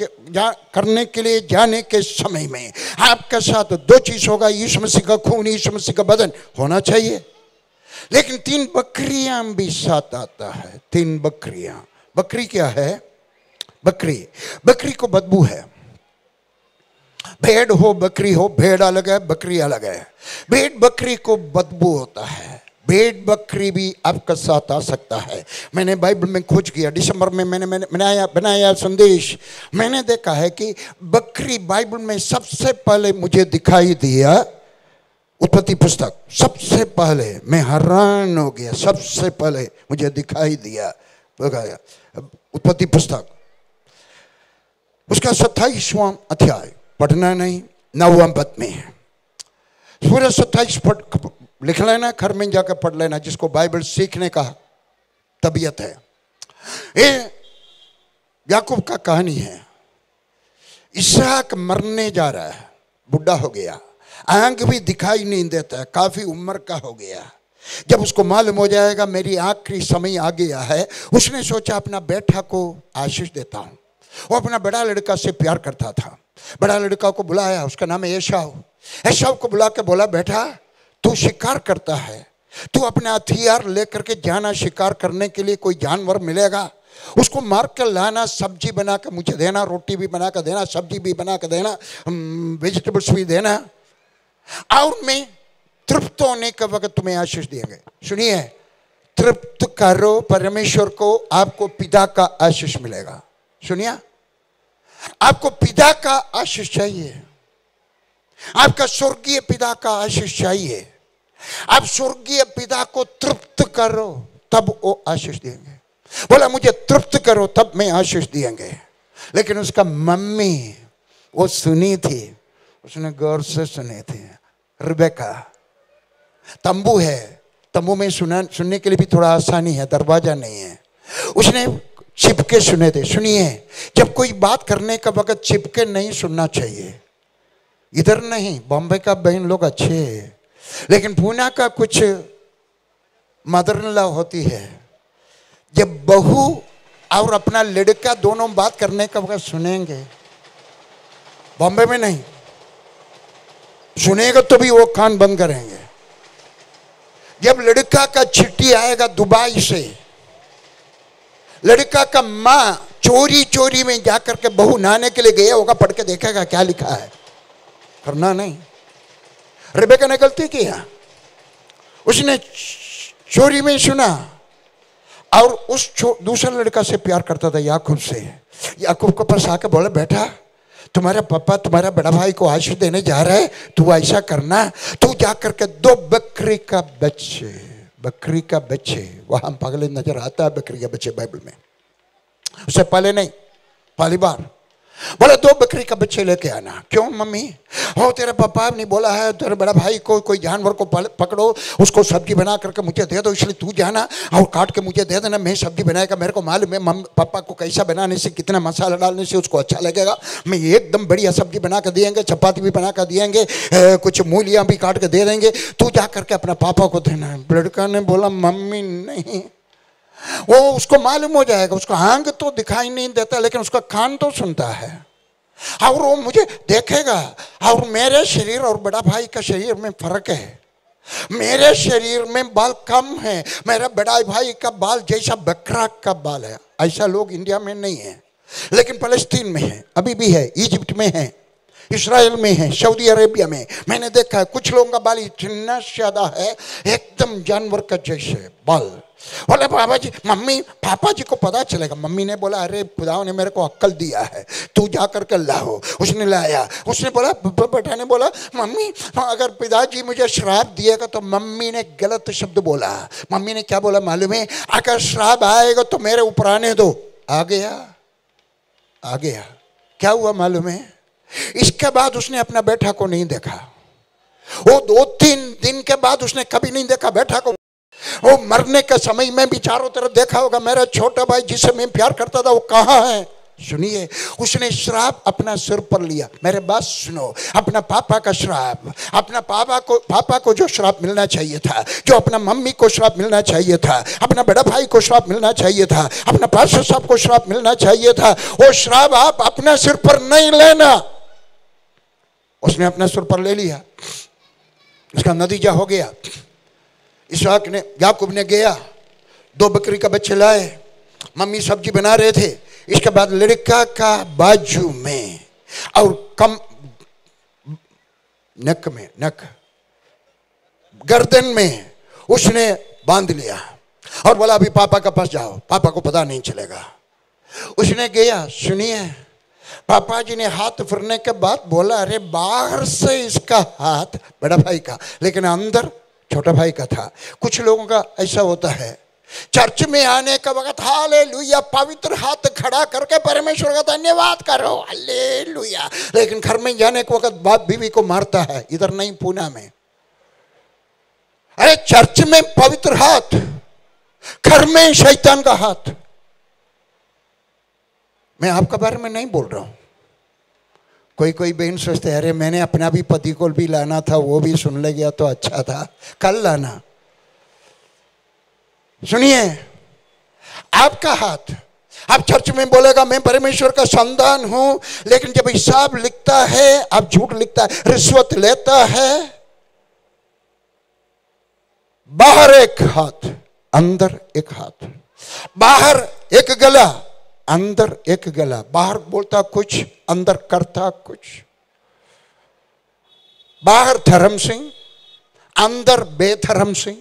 जाने के समय में आपका साथ 2 चीज होगा, यीशु मसीह का खून, यीशु मसीह का बदन होना चाहिए। लेकिन 3 बकरियां भी साथ आता है। 3 बकरियां। बकरी क्या है? बकरी को बदबू है। भेड़ हो बकरी हो, भेड़ अलग है, बकरी अलग है। भेड़ बकरी को बदबू होता है। भेड़ बकरी भी आपका साथ आ सकता है। मैंने बाइबल में खोज किया, दिसंबर में मैंने बनाया संदेश। मैंने देखा है कि बकरी बाइबल में सबसे पहले मुझे दिखाई दिया उत्पत्ति पुस्तक। सबसे पहले मैं हैरान हो गया, सबसे पहले मुझे दिखाई दिया उत्पत्ति पुस्तक, उसका 27वां अध्याय। पढ़ना नहीं, 9वां पद में है। पूरा 27 लिख लेना, घर में जाकर पढ़ लेना, जिसको बाइबल सीखने का तबीयत है। ये याकूब का कहानी है। इसहाक मरने जा रहा है, बुढ़ा हो गया, आंख भी दिखाई नहीं देता है, काफी उम्र का हो गया। जब उसको मालूम हो जाएगा मेरी आखिरी समय आ गया है, उसने सोचा अपना बेटा को आशीष देता हूं। वो अपना बड़ा लड़का से प्यार करता था। बड़ा लड़का को बुलाया, उसका नाम है एसाव को बुला के बोला, बेटा तू शिकार करता है, तू अपना हथियार लेकर के जाना शिकार करने के लिए, कोई जानवर मिलेगा उसको मार कर लाना, सब्जी बना कर मुझे देना, रोटी भी बना कर देना, सब्जी भी बना कर देना, वेजिटेबल्स भी देना, और मैं तृप्त होने का वक्त तुम्हें आशीष देंगे। सुनिए, तृप्त करो परमेश्वर को, आपको पिता का आशीष मिलेगा। सुनिए, आपको पिता का आशीष चाहिए, आपका स्वर्गीय पिता का आशीष चाहिए। आप स्वर्गीय पिता को तृप्त करो तब वो आशीष देंगे। बोला मुझे तृप्त करो तब मैं आशीष देंगे। लेकिन उसका मम्मी वो सुनी थी, उसने गौर से सुनी थी। रिबेका, तंबू है, तंबू में सुनने के लिए भी थोड़ा आसानी है, दरवाजा नहीं है, उसने छिपके सुने थे। सुनिए, जब कोई बात करने का वक्त छिपके नहीं सुनना चाहिए। इधर नहीं, बॉम्बे का बहन लोग अच्छे हैं, लेकिन पूना का कुछ मदर इन लॉ होती है, जब बहू और अपना लड़का दोनों बात करने का वक्त सुनेंगे, बॉम्बे में नहीं सुनेगा तो भी वो कान बंद करेंगे। जब लड़का का चिट्ठी आएगा दुबई से, लड़का का माँ चोरी में जाकर के बहू नहाने के लिए गया होगा, पढ़ के देखेगा क्या लिखा है, करना नहीं। रिबेका ने गलती किया, उसने चोरी में सुना और उस दूसरा लड़का से प्यार करता था, याकूब से। याकूब के पास आके बोले, बेटा तुम्हारा पापा तुम्हारा बड़ा भाई को आशीष देने जा रहा है, तू ऐसा करना, तू जाकर के 2 बकरी का बच्चे, वहां पागल नजर आता है बकरी का बच्चे बाइबल में, उससे पहले नहीं, पहली बार बोला 2 बकरी का बच्चे लेके आना। क्यों मम्मी? हो तेरा पापा ने बोला है तेरे बड़ा भाई को कोई जानवर को पकड़ो, उसको सब्जी बना करके मुझे दे दो, इसलिए तू जाना और काट के मुझे दे देना, मैं सब्जी बनाएगा। मेरे को मालूम है पापा को कैसा बनाने से, कितना मसाला डालने से उसको अच्छा लगेगा। मैं एकदम बढ़िया सब्जी बना कर देंगे, चपाती भी बना कर देंगे, कुछ मूलियाँ भी काट के दे देंगे, तू जा करके अपना पापा को देना। लड़का ने बोला मम्मी नहीं, वो उसको मालूम हो जाएगा, उसका आंख तो दिखाई नहीं देता लेकिन उसका कान तो सुनता है, और वो मुझे देखेगा। और मेरे शरीर और बड़ा भाई का शरीर में फर्क है, मेरे शरीर में बाल कम है, मेरा बड़ा भाई का बाल जैसा बकरा का बाल है। ऐसा लोग इंडिया में नहीं है, लेकिन फलस्तीन में है, अभी भी है, इजिप्ट में है, इस्राएल में है, सऊदी अरेबिया में मैंने देखा है। कुछ लोगों का बाल इतना ज्यादा है, एकदम जानवर का जैसे बाल। बोले बाबा जी, मम्मी पापा जी को पता चलेगा। मम्मी ने बोला अरे खुदा ने मेरे को अक्ल दिया है, तू जा करके लाओ। उसने लाया, उसने बोला, बेटा ने बोला मम्मी अगर पिताजी मुझे श्राप दिएगा, तो मम्मी ने गलत शब्द बोला। मम्मी ने क्या बोला मालूम है? अगर श्राप आएगा तो मेरे ऊपर आने दो। आ गया क्या हुआ मालूम है? इसके बाद उसने अपना बेटा को नहीं देखा। वो 2-3 दिन के बाद उसने कभी नहीं देखा बेटा को। वो मरने के समय में भी चारों तरफ देखा होगा, मेरा छोटा भाई जिसे मैं प्यार करता था वो कहाँ है। सुनिए, उसने श्राप अपना सिर पर लिया। मेरे बात सुनो, अपना पापा का श्राप, अपना पापा को जो श्राप मिलना चाहिए था, जो अपना मम्मी को श्राप मिलना चाहिए था, अपना बड़ा भाई को श्राप मिलना चाहिए था, अपना पास्टर साहब को श्राप मिलना चाहिए था, वो श्राप आप अपना सिर पर नहीं लेना। उसने अपना सिर पर ले लिया। उसका नतीजा हो गया, याकूब ने गया, 2 बकरी का बच्चे लाए, मम्मी सब्जी बना रहे थे। इसके बाद लड़का का बाजू में और नक गर्दन में उसने बांध लिया और बोला अभी पापा के पास जाओ, पापा को पता नहीं चलेगा। उसने गया, सुनिए, पापा जी ने हाथ फिरने के बाद बोला अरे बाहर से इसका हाथ बड़ा भाई का, लेकिन अंदर छोटा भाई का था। कुछ लोगों का ऐसा होता है, चर्च में आने का वक्त हालेलुया पवित्र हाथ खड़ा करके परमेश्वर का धन्यवाद करो हालेलुया, लेकिन घर में जाने के वक्त बाप बीवी को मारता है। इधर नहीं, पूना में। अरे चर्च में पवित्र हाथ, घर में शैतान का हाथ। मैं आपके बारे में नहीं बोल रहा हूं। कोई बहन सोचते अरे मैंने अपना भी पति को भी लाना था, वो भी सुन ले गया तो अच्छा था, कल लाना। सुनिए, आपका हाथ, आप चर्च में बोलेगा मैं परमेश्वर का संतान हूं, लेकिन जब हिसाब लिखता है आप झूठ लिखता है, रिश्वत लेता है। बाहर एक हाथ, अंदर एक हाथ, बाहर एक गला, अंदर एक गला। बाहर बोलता कुछ, अंदर करता कुछ। बाहर धर्म सिंह, अंदर बेधर्म सिंह।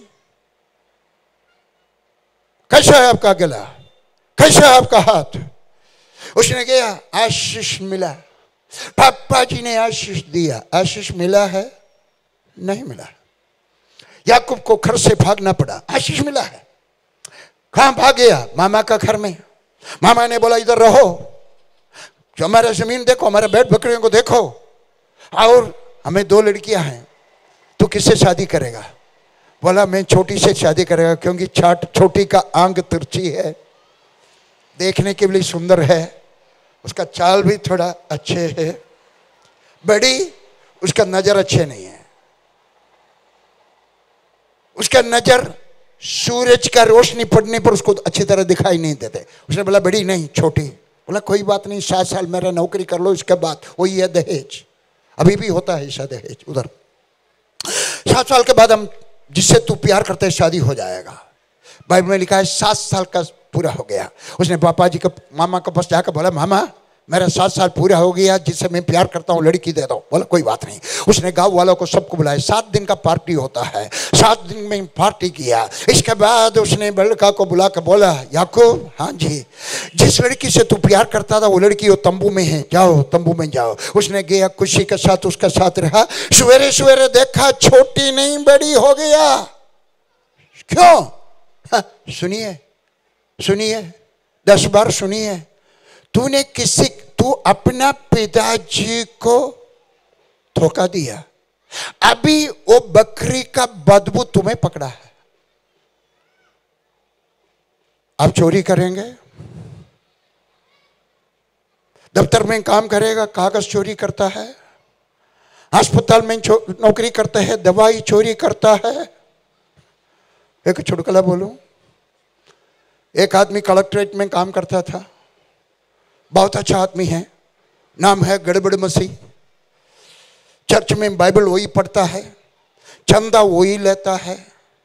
कैसा है आपका गला, कैसा है आपका हाथ? उसने गया, आशीष मिला, पापा जी ने आशीष दिया। आशीष मिला है? नहीं मिला। याकूब को घर से भागना पड़ा। आशीष मिला है, कहां भाग गया? मामा का घर में। मामा ने बोला इधर रहो, जो हमारा जमीन देखो, हमारे भेड़ बकरियों को देखो, और हमें 2 लड़कियां हैं, तू किससे शादी करेगा? बोला मैं छोटी से शादी करेगा, क्योंकि छोटी का आंग तिरछी है, देखने के लिए सुंदर है, उसका चाल भी थोड़ा अच्छे है। बड़ी, उसका नजर अच्छे नहीं है, उसका नजर सूरज का रोशनी पड़ने पर उसको अच्छी तरह दिखाई नहीं देते। उसने बोला बड़ी नहीं, छोटी। बोला कोई बात नहीं, 7 साल मेरा नौकरी कर लो, इसके बाद वही है दहेज। अभी भी होता है ऐसा दहेज उधर। 7 साल के बाद हम जिससे तू प्यार करते शादी हो जाएगा। बाइबल में लिखा है 7 साल का पूरा हो गया। उसने पापा जी को, मामा के पास जाकर बोला मामा मेरा 7 साल पूरा हो गया, जिससे मैं प्यार करता हूँ लड़की दे दो। बोला कोई बात नहीं। उसने गांव वालों को सबको बुलाया, 7 दिन का पार्टी होता है। 7 दिन में पार्टी किया। इसके बाद उसने लड़का को बुला कर बोला याकूब, हाँ जी, जिस लड़की से तू प्यार करता था वो लड़की वो तंबू में है, जाओ तंबू में जाओ। उसने गया, खुशी के साथ उसका साथ रहा। सवेरे सवेरे देखा छोटी नहीं बड़ी हो गया। क्यों? सुनिए सुनिए, 10 बार सुनिए। तू अपना पिताजी को धोखा दिया, अभी वो बकरी का बदबू तुम्हें पकड़ा है। आप चोरी करेंगे, दफ्तर में काम करेगा, कागज चोरी करता है, अस्पताल में नौकरी करता है, दवाई चोरी करता है। एक चुटकुला बोलूं, एक आदमी कलेक्ट्रेट में काम करता था, बहुत अच्छा आदमी है, नाम है गड़बड़ मसीह। चर्च में बाइबल वही पढ़ता है, चंदा वही लेता है,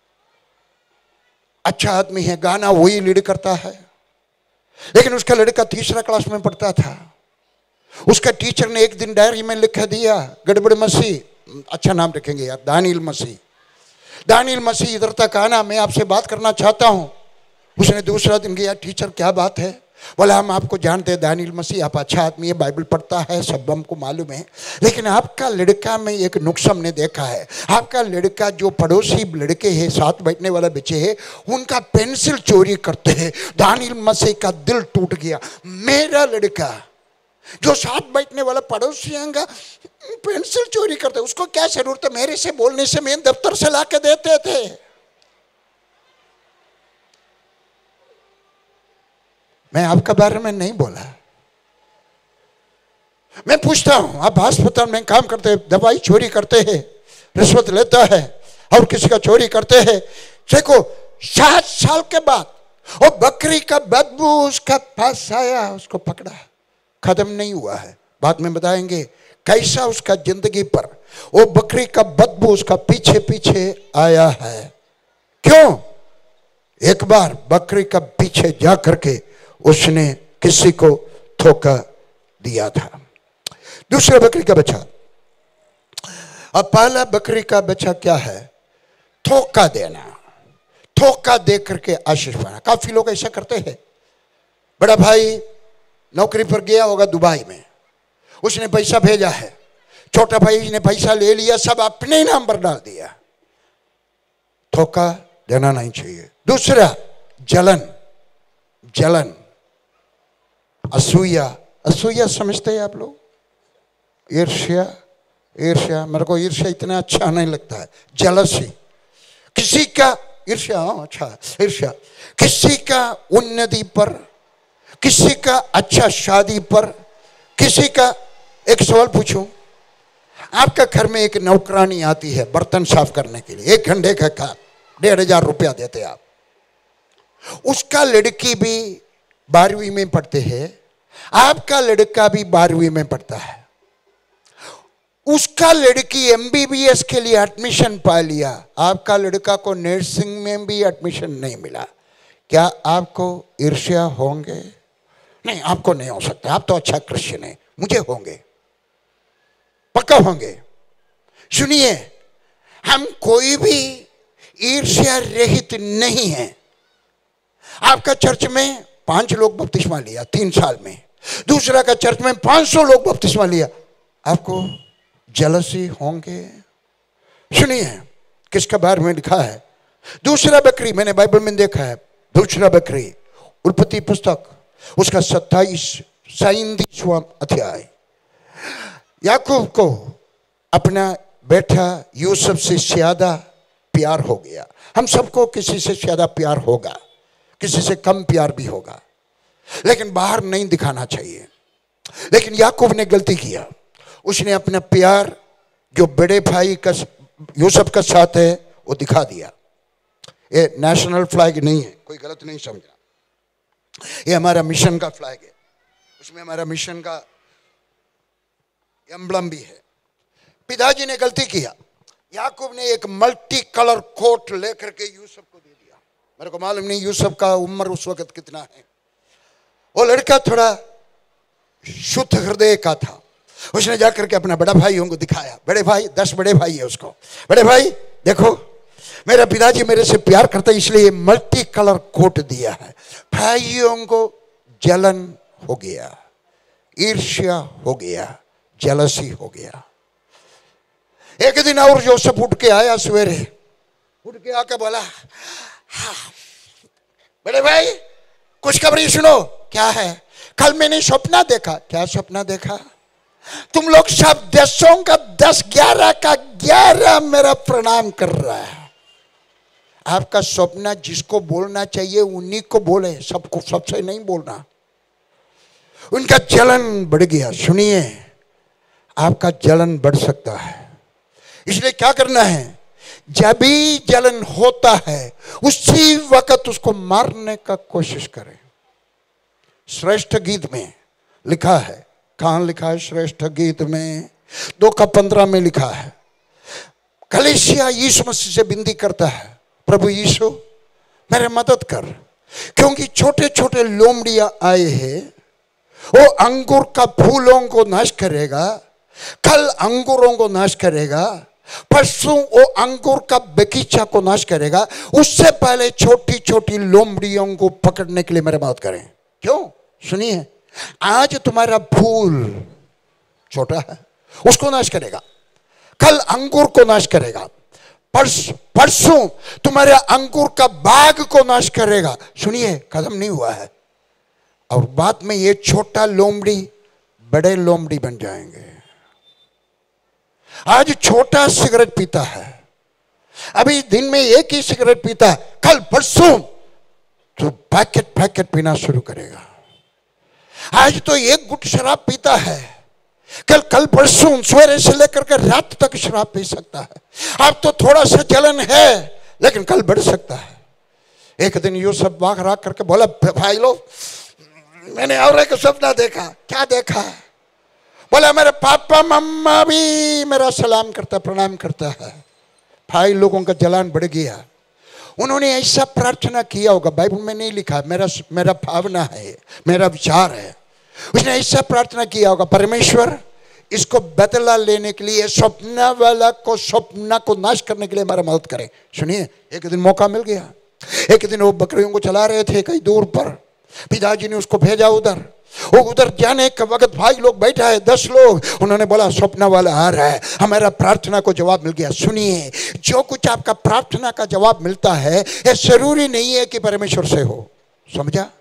अच्छा आदमी है, गाना वही लीड करता है। लेकिन उसका लड़का 3रा क्लास में पढ़ता था। उसका टीचर ने एक दिन डायरी में लिख दिया गड़बड़ मसीह, अच्छा नाम रखेंगे यार, दानियल मसीह। दानियल मसीह इधर तक आना, मैं आपसे बात करना चाहता हूं। उसने दूसरा दिन गया, टीचर क्या बात है? बोला हम आपको जानते हैं दानियल मसीह, आप अच्छा आदमी है, बाइबल पढ़ता है, सब हमको मालूम है, लेकिन आपका लड़का में एक नुक्स हमने देखा है। आपका लड़का जो पड़ोसी लड़के हैं, साथ बैठने वाला बच्चे हैं, उनका पेंसिल चोरी करते हैं। दानियल मसीह का दिल टूट गया। मेरा लड़का जो साथ बैठने वाला पड़ोसी आएगा पेंसिल चोरी करते, उसको क्या जरूरत है मेरे से बोलने से, मैं दफ्तर से ला के देते थे। मैं आपका बारे में नहीं बोला। मैं पूछता हूं, आप अस्पताल में काम करते हैं, दवाई चोरी करते हैं, रिश्वत लेता है और किसी का चोरी करते हैं, देखो 7 साल के बाद वो बकरी का बदबू उसका पास आया, उसको पकड़ा, खत्म नहीं हुआ है। बाद में बताएंगे कैसा उसका जिंदगी पर वो बकरी का बदबू उसका पीछे पीछे आया है। क्यों? एक बार बकरी का पीछे जा करके उसने किसी को धोखा दिया था। दूसरा बकरी का बच्चा। अब पहला बकरी का बच्चा क्या है? धोखा देना, धोखा दे करके आशीष पाना। काफी लोग ऐसा करते हैं। बड़ा भाई नौकरी पर गया होगा दुबई में, उसने पैसा भेजा है, छोटा भाई ने पैसा ले लिया, सब अपने नाम पर डाल दिया। धोखा देना नहीं चाहिए। दूसरा जलन, जलन, असूया। असूया समझते हैं आप लोग? ईर्ष्या, ईर्ष्या, मेरे को ईर्ष्या इतना अच्छा नहीं लगता है। जेलसी, किसी का ईर्ष्या, अच्छा ईर्ष्या, किसी का उन्नति पर, किसी का अच्छा शादी पर, किसी का। एक सवाल पूछूं, आपका घर में एक नौकरानी आती है बर्तन साफ करने के लिए, 1 घंटे का काम, 1500 रुपया देते आप। उसका लड़की भी 12वीं में पढ़ते हैं, आपका लड़का भी 12वीं में पढ़ता है। उसका लड़की MBBS के लिए एडमिशन पा लिया, आपका लड़का को नर्सिंग में भी एडमिशन नहीं मिला। क्या आपको ईर्ष्या होंगे? नहीं, आपको नहीं हो सकता, आप तो अच्छा क्रिश्चियन है। मुझे होंगे, पक्का होंगे। सुनिए, हम कोई भी ईर्ष्या रहित नहीं है। आपका चर्च में 5 लोग बपतिस्मा लिया 3 साल में, दूसरा का चर्च में 500 लोग बपतिस्मा लिया, आपको जेलसी होंगे? सुनिए, किसके बारे में लिखा है? दूसरा बकरी, मैंने बाइबल में देखा है। दूसरा बकरी, उत्पत्ति पुस्तक उसका 27वां अध्याय। याकूब को अपना बेटा यूसुफ से ज्यादा प्यार हो गया। हम सबको किसी से ज्यादा प्यार होगा, किसी से कम प्यार भी होगा, लेकिन बाहर नहीं दिखाना चाहिए। लेकिन याकूब ने गलती किया, उसने अपना प्यार जो बड़े भाई का यूसुफ का साथ है वो दिखा दिया। ये नेशनल फ्लैग नहीं है, कोई गलत नहीं समझना, ये हमारा मिशन का फ्लैग है, उसमें हमारा मिशन का एम्बलम भी है। पिताजी ने गलती किया, याकूब ने एक मल्टी कलर कोट लेकर के यूसुफ को दे दिया। मेरे को मालूम नहीं यूसुफ का उम्र उस वक्त कितना है। वो लड़का थोड़ा शुद्ध हृदय का था। उसने जाकर के अपना बड़ा भाइयों को दिखाया। बड़े भाई, 10 बड़े भाई है उसको। बड़े भाई देखो, मेरा पिताजी मेरे से प्यार करता है, इसलिए मल्टी कलर कोट दिया है। भाइयों को जलन हो गया, ईर्ष्या हो गया, जेलसी हो गया। एक दिन और यूसुफ उठ के आया, सवेरे उठ के आके बोला, हाँ, बड़े भाई कुछ खबरी सुनो। क्या है? कल मैंने सपना देखा। क्या सपना देखा? तुम लोग सब 10 का 10, 11 का 11 मेरा प्रणाम कर रहा है। आपका सपना जिसको बोलना चाहिए उन्हीं को बोले, सबको सबसे नहीं बोलना। उनका जलन बढ़ गया। सुनिए, आपका जलन बढ़ सकता है, इसलिए क्या करना है? जब भी जलन होता है उसी वक्त उसको मारने का कोशिश करें। श्रेष्ठ गीत में लिखा है, कहां लिखा है? श्रेष्ठ गीत में 2:15 में लिखा है, कलीसिया यीशु मसीह से विनती करता है, प्रभु यीशु मेरे मदद कर, क्योंकि छोटे छोटे लोमड़ियां आए हैं, वो अंगूर का फूलों को नाश करेगा, कल अंगूरों को नाश करेगा, परसों वो अंगूर का बगीचा को नाश करेगा। उससे पहले छोटी छोटी लोमड़ियों को पकड़ने के लिए मेरे मदद करें। क्यों? सुनिए, आज तुम्हारा फूल छोटा है, उसको नाश करेगा, कल अंगूर को नाश करेगा, परसों तुम्हारे अंगूर का बाग को नाश करेगा। सुनिए, खत्म नहीं हुआ है। और बाद में ये छोटा लोमड़ी बड़े लोमड़ी बन जाएंगे। आज छोटा सिगरेट पीता है, अभी दिन में एक ही सिगरेट पीता है, कल परसों तो पैकेट पीना शुरू करेगा। आज तो एक गुट शराब पीता है, कल परसों सवेरे से लेकर के रात तक शराब पी सकता है। अब तो थोड़ा सा जलन है लेकिन कल बढ़ सकता है। एक दिन यूसुफ भाग राग करके बोला, भाई लोग मैंने और एक सपना देखा। क्या देखा? बोला मेरे पापा मम्मा भी मेरा सलाम करता, प्रणाम करता है। भाई लोगों का जलान बढ़ गया। उन्होंने ऐसा प्रार्थना किया होगा, बाइबल में नहीं लिखा, मेरा भावना है, मेरा विचार है। उसने ऐसा प्रार्थना किया होगा, परमेश्वर इसको बदला लेने के लिए, स्वप्न वाला को स्वप्न को नाश करने के लिए हमारा मदद करें। सुनिए, एक दिन मौका मिल गया। एक दिन वो बकरियों को चला रहे थे कहीं दूर पर, पिताजी ने उसको भेजा उधर। वो उधर जाने के वक्त भाई लोग बैठा है, 10 लोग। उन्होंने बोला स्वप्न वाला आ रहा है, हमारा प्रार्थना को जवाब मिल गया। सुनिए, जो कुछ आपका प्रार्थना का जवाब मिलता है ये जरूरी नहीं है कि परमेश्वर से हो। समझा?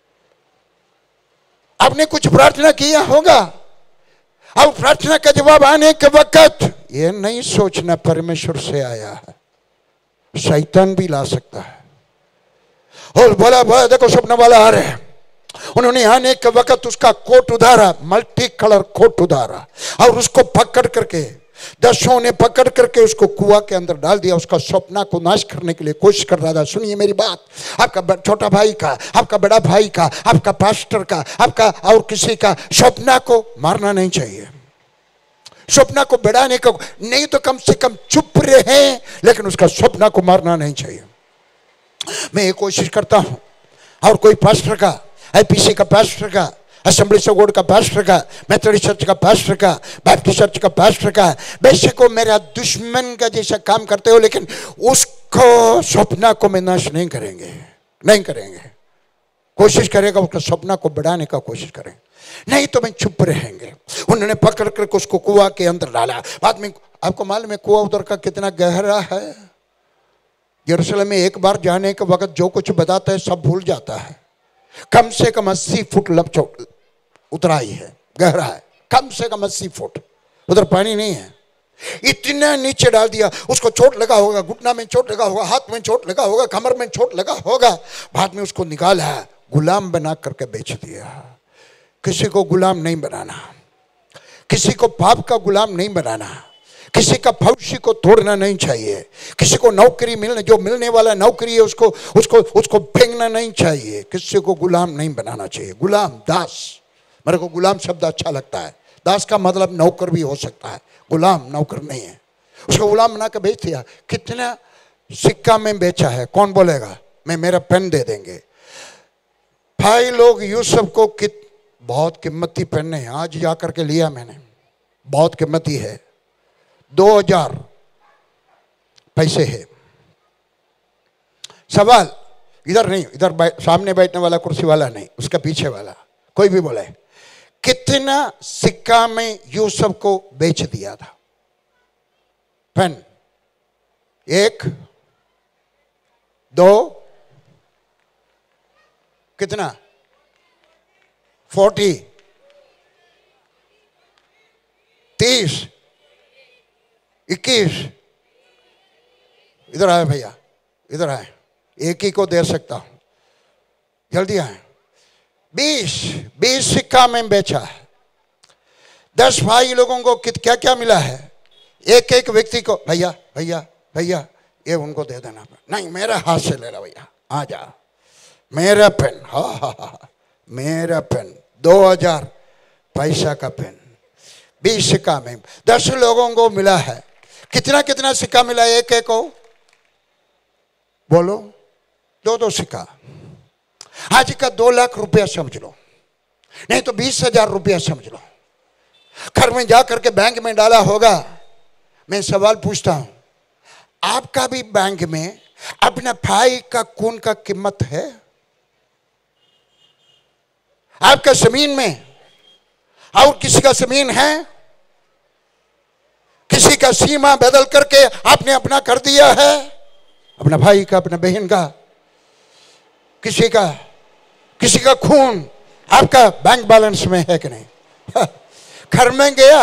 आपने कुछ प्रार्थना किया होगा, अब प्रार्थना का जवाब आने के वक्त ये नहीं सोचना परमेश्वर से आया है, शैतान भी ला सकता है। और बोला देखो स्वप्न वाला आ रहे हैं। उन्होंने आने के वक्त उसका कोट उधारा, मल्टी कलर कोट उधारा, और उसको पकड़ करके 10 ने पकड़ करके उसको कुआं के अंदर डाल दिया। उसका स्वप्न को नाश करने के लिए कोशिश कर रहा था। सुनिए मेरी बात, आपका छोटा भाई का, आपका बड़ा भाई का, आपका पास्टर का, आपका और किसी का स्वप्न को मारना नहीं चाहिए। स्वप्न को बढ़ाने को नहीं तो कम से कम चुप रहे, लेकिन उसका स्वप्न को मारना नहीं चाहिए। मैं ये कोशिश करता हूं, और कोई पास्टर का, आईपीसी का पास्टर का, असेंबली ऑफ गॉड का पास्टर का, मेथोडिस्ट चर्च का पास्टर का, बैप्टिस्ट चर्च का पास्टर का, बेशक वो मेरा दुश्मन का जैसा काम करते हो, लेकिन उसको स्वप्न को में नाश नहीं करेंगे। कोशिश करेगा, उसका स्वप्न को बढ़ाने का कोशिश करें, नहीं तो मैं चुप रहेंगे। उन्होंने पकड़ करके उसको कुआं के अंदर डाला। बाद में आपको मालूम है कुआं उधर का कितना गहरा है। यरूशलेम में एक बार जाने के वक्त जो कुछ बताता है सब भूल जाता है। कम से कम 80 फुट उतराई है, गहरा है, कम से कम 80 फुट। उधर पानी नहीं है। इतना नीचे डाल दिया, उसको चोट लगा होगा, घुटना में चोट लगा होगा, हाथ में चोट लगा होगा, कमर में चोट लगा होगा। बाद में उसको निकाला, गुलाम बना करके बेच दिया। किसी को गुलाम नहीं बनाना, किसी को पाप का गुलाम नहीं बनाना, किसी का भविष्य को तोड़ना नहीं चाहिए। किसी को नौकरी जो मिलने वाला नौकरी है उसको फेंकना नहीं चाहिए। किसी को गुलाम नहीं बनाना चाहिए। गुलाम, दास, मेरे को गुलाम शब्द अच्छा लगता है। दास का मतलब नौकर भी हो सकता है, गुलाम नौकर नहीं है। उसको गुलाम बना के बेच दिया। कितना सिक्का में बेचा है, कौन बोलेगा? मेरा पेन दे देंगे। भाई लोग यूसुफ को बहुत कीमती पेन है, आज जाकर के लिया मैंने, बहुत कीमती है, 2000 पैसे है। सवाल इधर नहीं, इधर सामने बैठने वाला कुर्सी वाला नहीं, उसका पीछे वाला, कोई भी बोले, कितना सिक्का में यूसुफ को बेच दिया था? पेन 1 2 कितना? 40 30 21। इधर आए भैया, इधर आए, एक ही को दे सकता हूं, जल्दी आए। 20 सिक्का में बेचा है। 10 भाई लोगों को क्या क्या मिला है? एक व्यक्ति को, भैया भैया भैया ये उनको दे देना। नहीं, मेरा हाथ से ले रहा भैया, आ जा, मेरा पेन, हा, मेरा पेन, 2000 पैसा का पेन, 20 सिक्का में 10 लोगों को मिला है। कितना सिक्का मिला एक को? बोलो, 2 सिक्का। आज का 2 लाख रुपया समझ लो, नहीं तो 20,000 रुपया समझ लो। घर में जाकर के बैंक में डाला होगा। मैं सवाल पूछता हूं, आपका भी बैंक में अपने भाई का खून का कीमत है? आपका जमीन में और किसी का जमीन है? किसी का सीमा बदल करके आपने अपना कर दिया है? अपना भाई का, अपना बहन का, किसी का खून आपका बैंक बैलेंस में है कि नहीं? घर में गया,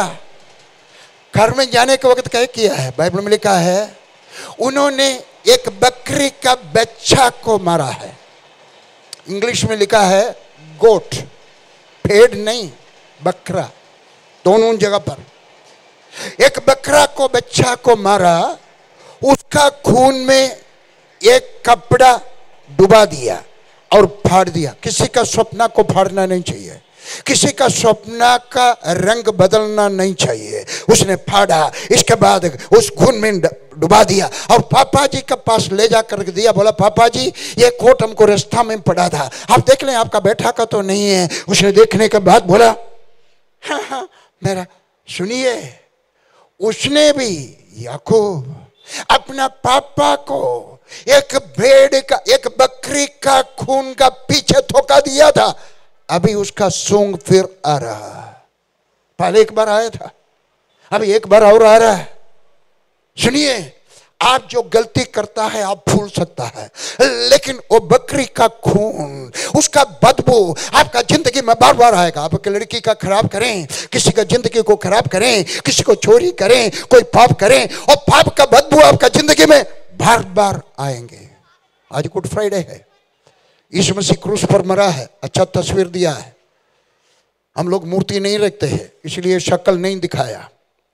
घर में जाने के वक्त क्या किया है, बाइबल में लिखा है उन्होंने एक बकरी का बच्चा को मारा है। इंग्लिश में लिखा है गोट, भेड़ नहीं बकरा, दोनों जगह पर। एक बकरा को बच्चा को मारा, उसका खून में एक कपड़ा डुबा दिया और फाड़ दिया। किसी का स्वप्न को फाड़ना नहीं चाहिए, किसी का स्वप्न का रंग बदलना नहीं चाहिए। उसने फाड़ा, इसके बाद उस खून में डुबा दिया और पापा जी के पास ले जाकर दिया। बोला पापा जी ये कोट हमको रास्ता में पड़ा था, आप देख लें आपका बेटा का तो नहीं है। उसने देखने के बाद बोला हाँ हाँ मेरा। सुनिए, उसने भी याकूब अपना पापा को एक भेड़ का, एक बकरी का खून का पीछे धोखा दिया था। अभी उसका सूंग फिर आ रहा, पहले एक बार आया था, अभी एक बार और आ रहा है। सुनिए, आप जो गलती करता है आप भूल सकता है, लेकिन वो बकरी का खून, उसका बदबू आपका जिंदगी में बार बार आएगा। आप लड़की का खराब करें, किसी का जिंदगी को खराब करें, किसी को चोरी करें, कोई पाप करें, और पाप का बदबू आपका जिंदगी में बार बार आएंगे। आज गुड फ्राइडे है, यीशु मसीह क्रूस पर मरा है, अच्छा तस्वीर दिया है। हम लोग मूर्ति नहीं रखते हैं, इसलिए शक्ल नहीं दिखाया।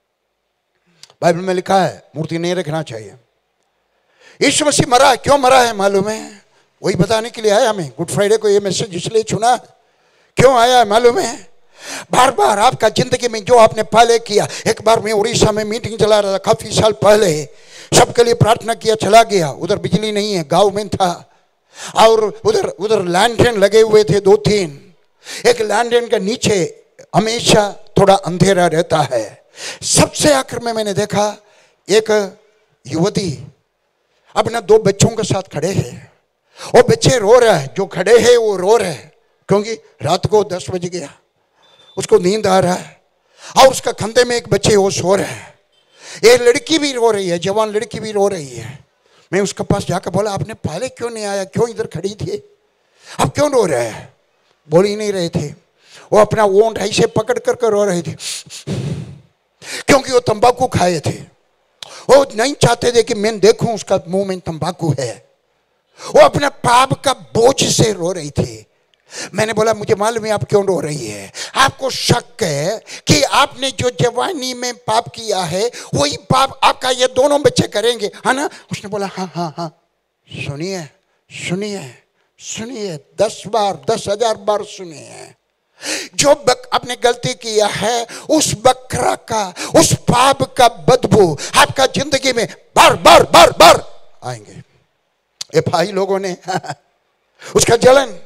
बाइबल में लिखा है मूर्ति नहीं रखना चाहिए। यीशु मसीह मरा, क्यों मरा है मालूम है? वही बताने के लिए आया हमें। गुड फ्राइडे को ये मैसेज इसलिए चुना है, क्यों आया है मालूम है? बार बार आपका जिंदगी में जो आपने पहले किया। एक बार मैं उड़ीसा में मीटिंग चला रहा था काफी साल पहले, सबके लिए प्रार्थना किया, चला गया। उधर बिजली नहीं है, गांव में था, और उधर लैंटर्न लगे हुए थे 2-3। एक लैंटर्न के नीचे हमेशा थोड़ा अंधेरा रहता है। सबसे आखिर में मैंने देखा एक युवती अपने 2 बच्चों के साथ खड़े हैं, और बच्चे रो रहे हैं, जो खड़े हैं वो रो रहे हैं क्योंकि रात को 10 बज गया, उसको नींद आ रहा है, और उसका कंधे में एक बच्चे वो सो रहे हैं। ये लड़की भी रो रही है, जवान लड़की भी रो रही है। मैं उसके पास जाकर बोला आपने पहले क्यों नहीं आया, क्यों इधर खड़ी थी, अब क्यों रो रहे हैं? बोल ही नहीं रहे थे, वो अपना ओंठ ऐसे पकड़ कर रो रहे थे, क्योंकि वो तंबाकू खाए थे। वो नहीं चाहते थे कि मैं देखूं उसका मुंह में तंबाकू है। वो अपने पाप का बोझ से रो रही थी। मैंने बोला मुझे मालूम है आप क्यों रो रही है, आपको शक है कि आपने जो जवानी में पाप किया है वही पाप आपका ये दोनों बच्चे करेंगे, है ना? उसने बोला हाँ हाँ हाँ। सुनिए सुनिए सुनिए, 10 बार 10,000 बार सुनिए, जो आपने गलती किया है उस बकरा का, उस पाप का बदबू आपका जिंदगी में बार बार बार बार आएंगे। ये भाई लोगों ने उसका जलन,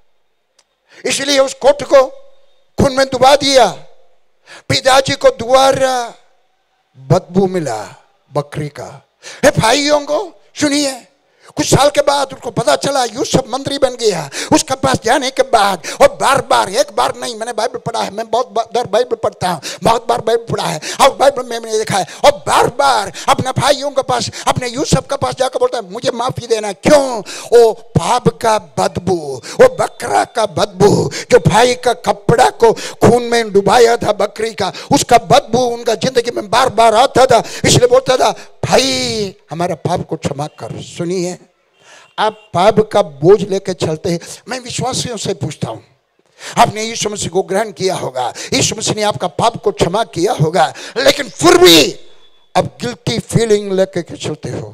इसलिए उस कोट को खून में डुबा दिया। पिताजी को दोबारा बदबू मिला बकरी का। हे भाइयों को सुनिए, कुछ साल के बाद उसको पता चला यूसुफ मंत्री बन गया। उसके पास जाने के बाद और बार बार, एक बार नहीं, मैंने बाइबल पढ़ा है, मैं बहुत बार बाइबल पढ़ता हूँ, बहुत बार बाइबल पढ़ा है, और बाइबल में मैंने देखा है, और बार बार अपने भाइयों के पास, अपने यूसुफ के पास जाकर बोलता है मुझे माफी देना। क्यों? वो पाप का बदबू, वो बकरा का बदबू, जो भाई का कपड़ा को खून में डुबाया था बकरी का, उसका बदबू उनका जिंदगी में बार बार आता था। इसलिए बोलता था भाई हमारा पाप को क्षमा कर। सुनिए, आप पाप का बोझ लेकर चलते हैं। मैं विश्वासियों से पूछता हूं, आपने यीशु मसीह को ग्रहण किया होगा, यीशु मसीह ने आपका पाप को क्षमा किया होगा, लेकिन फिर भी अब गिल्टी फीलिंग लेकर के चलते हो।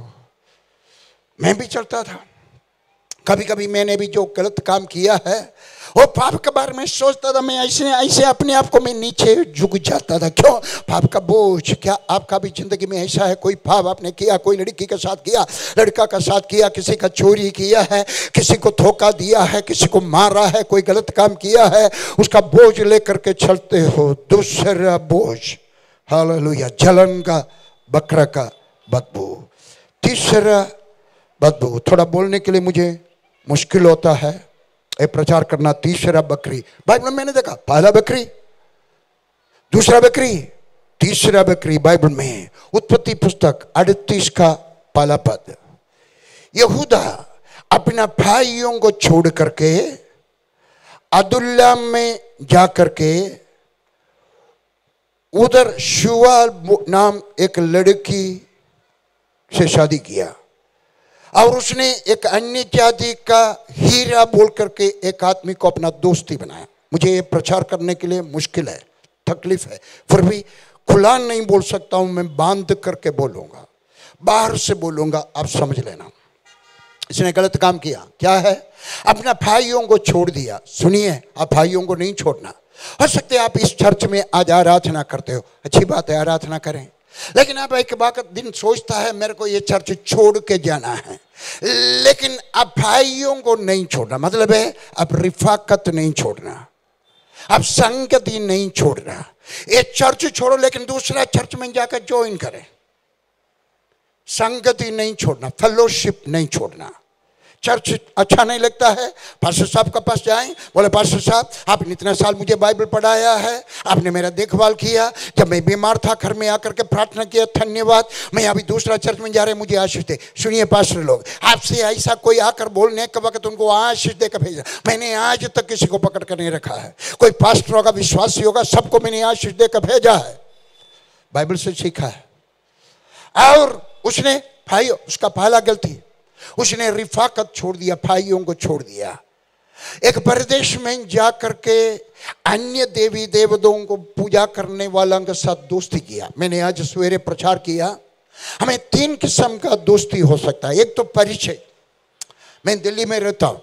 मैं भी चलता था, कभी कभी मैंने भी जो गलत काम किया है वो पाप के बारे में सोचता था, मैं ऐसे अपने आप को मैं नीचे झुक जाता था। क्यों? पाप का बोझ। क्या आपका भी जिंदगी में ऐसा है, कोई पाप आपने किया, कोई लड़की के साथ किया, लड़का का साथ किया, किसी का चोरी किया है, किसी को धोखा दिया है, किसी को मारा है, कोई गलत काम किया है, उसका बोझ लेकर के चलते हो। दूसरा बोझ, हालेलुया, जलन का, बकरा का बदबू। तीसरा बदबू, थोड़ा बोलने के लिए मुझे मुश्किल होता है प्रचार करना। तीसरा बकरी, बाइबल में मैंने देखा पहला बकरी, दूसरा बकरी, तीसरा बकरी। बाइबल में उत्पत्ति पुस्तक 38 का पहला पद, यहूदा अपना भाइयों को छोड़ करके अदुल्लाम में जा करके उधर शुआ नाम एक लड़की से शादी किया और उसने एक अन्य जाति का हीरा बोल करके एक आदमी को अपना दोस्ती बनाया। मुझे ये प्रचार करने के लिए मुश्किल है, तकलीफ है, फिर भी खुला नहीं बोल सकता हूं, मैं बांध करके बोलूंगा, बाहर से बोलूंगा, आप समझ लेना। इसने गलत काम किया। क्या है? अपना भाइयों को छोड़ दिया। सुनिए, आप भाइयों को नहीं छोड़ना। हो सकते आप इस चर्च में आज आराधना करते हो, अच्छी बात है, आराधना करें, लेकिन आप एक बात दिन सोचता है मेरे को ये चर्च छोड़ के जाना है, लेकिन आप भाइयों को नहीं छोड़ना, मतलब है आप रिफाकत नहीं छोड़ना, आप संगति नहीं छोड़ना। ये चर्च छोड़ो लेकिन दूसरा चर्च में जाकर ज्वाइन करें। संगति नहीं छोड़ना, फेलोशिप नहीं छोड़ना। चर्च अच्छा नहीं लगता है, पास्टर साहब के पास जाएं, बोले पास्टर साहब आपने इतना साल मुझे बाइबल पढ़ाया है, आपने मेरा देखभाल किया, जब मैं बीमार था घर में आकर के प्रार्थना किया, धन्यवाद, मैं अभी दूसरा चर्च में जा रहे, मुझे आशीष दे। सुनिए पास्टर लोग, आपसे ऐसा कोई आकर बोलने के वक्त उनको आशीष देकर भेजा, मैंने आज तक किसी को पकड़ कर नहीं रखा है। कोई पास्टर होगा, विश्वासी होगा, सबको मैंने आशीष देकर भेजा है, बाइबल से सीखा है। और उसने भाई, उसका पहला गलती, उसने रिफाकत छोड़ दिया, भाइयों को छोड़ दिया। एक प्रदेश में जाकर के अन्य देवी देवताओं को पूजा करने वालों के साथ दोस्ती किया। मैंने आज सवेरे प्रचार किया, हमें 3 किस्म का दोस्ती हो सकता है। एक तो परिचय। मैं दिल्ली में रहता हूं,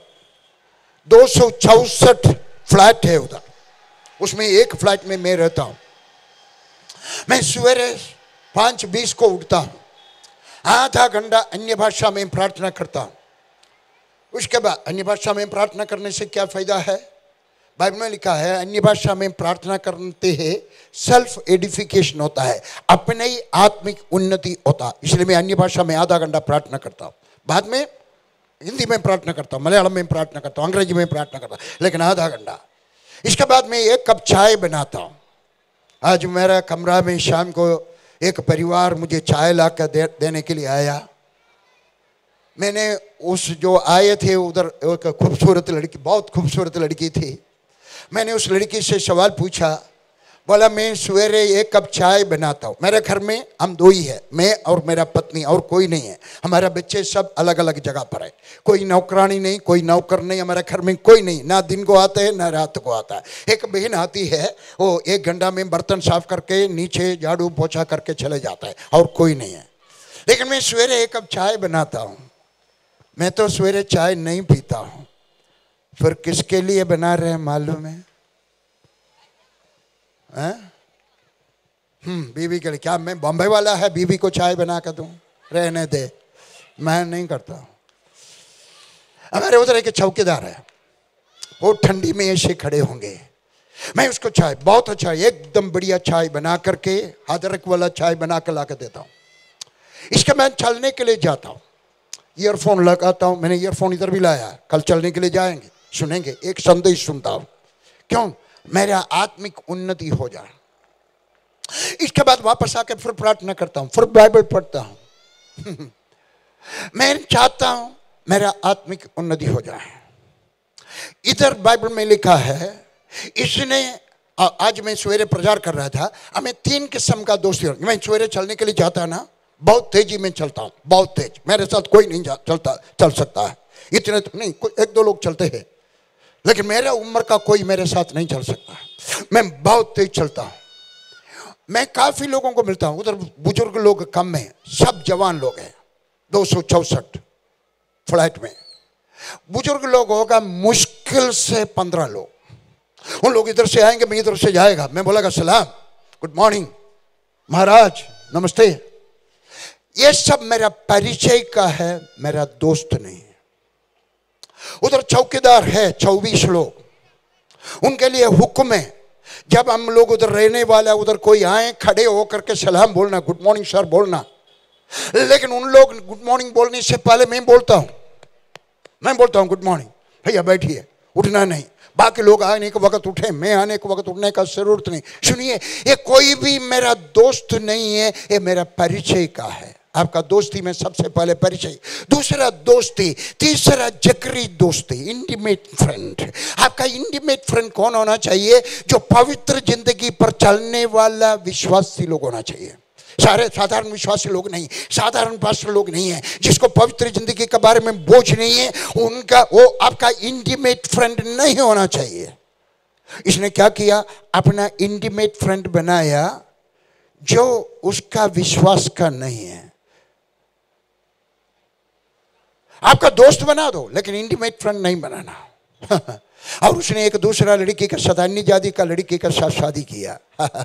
264 फ्लैट है उधर, उसमें एक फ्लैट में मैं रहता हूं। मैं सवेरे 5:20 को उठता हूं, आधा घंटा अन्य भाषा में प्रार्थना करता हूं। उसके बाद अन्य भाषा में प्रार्थना करने से क्या फायदा है? बाइबल में लिखा है अन्य भाषा में प्रार्थना करते हैं सेल्फ एडिफिकेशन होता है, अपने ही आत्मिक उन्नति होता है। इसलिए मैं अन्य भाषा में आधा घंटा प्रार्थना करता हूं, बाद में हिंदी में प्रार्थना करता हूं, मलयालम में प्रार्थना करता हूं, अंग्रेजी में प्रार्थना करता हूं, लेकिन आधा घंटा। इसके बाद मैं 1 कप चाय बनाता हूं। आज मेरा कमरा में शाम को एक परिवार मुझे चाय ला कर देने के लिए आया। मैंने उस जो आए थे उधर एक खूबसूरत लड़की, बहुत खूबसूरत लड़की थी, मैंने उस लड़की से सवाल पूछा, बोला मैं सवेरे 1 कप चाय बनाता हूँ, मेरे घर में हम 2 ही है, मैं और मेरा पत्नी, और कोई नहीं है, हमारे बच्चे सब अलग अलग जगह पर है, कोई नौकरानी नहीं, कोई नौकर नहीं, हमारे घर में कोई नहीं, ना दिन को आता है ना रात को आता है। एक बहन आती है, वो 1 घंटा में बर्तन साफ करके नीचे झाड़ू पोछा करके चले जाता है, और कोई नहीं है। लेकिन मैं सवेरे 1 कप चाय बनाता हूँ। मैं तो सवेरे चाय नहीं पीता हूँ, फिर किसके लिए बना रहे हैं मालूम है? बीवी के लिए। क्या मैं बॉम्बे वाला है बीवी को चाय बना कर दूं? रहने दे, मैं नहीं करता हूं। हमारे उधर एक चौकीदार है, वो ठंडी में ऐसे खड़े होंगे, मैं उसको चाय बहुत अच्छा, एकदम बढ़िया चाय बना करके, अदरक वाला चाय बना कर ला कर देता हूँ। इसके मैं चलने के लिए जाता हूँ, ईयरफोन लगाता हूँ, मैंने ईयरफोन इधर भी लाया, कल चलने के लिए जाएंगे, सुनेंगे, एक संदेश सुनता हूँ, क्यों? मेरा आत्मिक उन्नति हो जाए। इसके बाद वापस आके फिर प्रार्थना करता हूं, फिर बाइबल पढ़ता हूं। मैं चाहता हूं मेरा आत्मिक उन्नति हो जाए। इधर बाइबल में लिखा है, इसने आज मैं सवेरे प्रचार कर रहा था, हमें 3 किस्म का दोस्ती। मैं सवेरे चलने के लिए जाता ना, बहुत तेजी में चलता हूं, बहुत तेज, मेरे साथ कोई नहीं चल सकता है, इतने तो नहीं, 1-2 लोग चलते हैं, लेकिन मेरा उम्र का कोई मेरे साथ नहीं चल सकता, मैं बहुत तेज चलता हूं। मैं काफी लोगों को मिलता हूं, उधर बुजुर्ग लोग कम है, सब जवान लोग हैं, 264 फ्लैट में। बुजुर्ग लोग होगा मुश्किल से 15 लोग। उन लोग इधर से आएंगे, मैं इधर से जाएगा, मैं बोलेगा सलाम, गुड मॉर्निंग महाराज, नमस्ते। ये सब मेरा परिचय का है, मेरा दोस्त नहीं। उधर चौकीदार है 24 लोग, उनके लिए हुक्म है, जब हम लोग उधर रहने वाला, उधर कोई आए, खड़े होकर के सलाम बोलना, गुड मॉर्निंग सर बोलना। लेकिन उन लोग गुड मॉर्निंग बोलने से पहले मैं बोलता हूं गुड मॉर्निंग भैया, बैठिए, उठना नहीं। बाकी लोग आने के वक्त उठे, मैं आने के वक्त उठने का जरूरत नहीं। सुनिए, ये कोई भी मेरा दोस्त नहीं है, ये मेरा परिचय का है। आपका दोस्ती में सबसे पहले परिचय, दूसरा दोस्ती, तीसरा जिगरी दोस्ती, इंटीमेट फ्रेंड। आपका इंटीमेट फ्रेंड कौन होना चाहिए? जो पवित्र जिंदगी पर चलने वाला विश्वासी लोग होना चाहिए। सारे साधारण विश्वासी लोग नहीं, साधारण पास्टर लोग नहीं है, जिसको पवित्र जिंदगी के बारे में बोझ नहीं है, उनका वो आपका इंटीमेट फ्रेंड नहीं होना चाहिए। इसने क्या किया? अपना इंटीमेट फ्रेंड बनाया जो उसका विश्वास का नहीं है। आपका दोस्त बना दो लेकिन इंटीमेट फ्रेंड नहीं बनाना। और उसने एक दूसरा लड़की के साथ, अन्य जाति का लड़की के साथ शादी किया।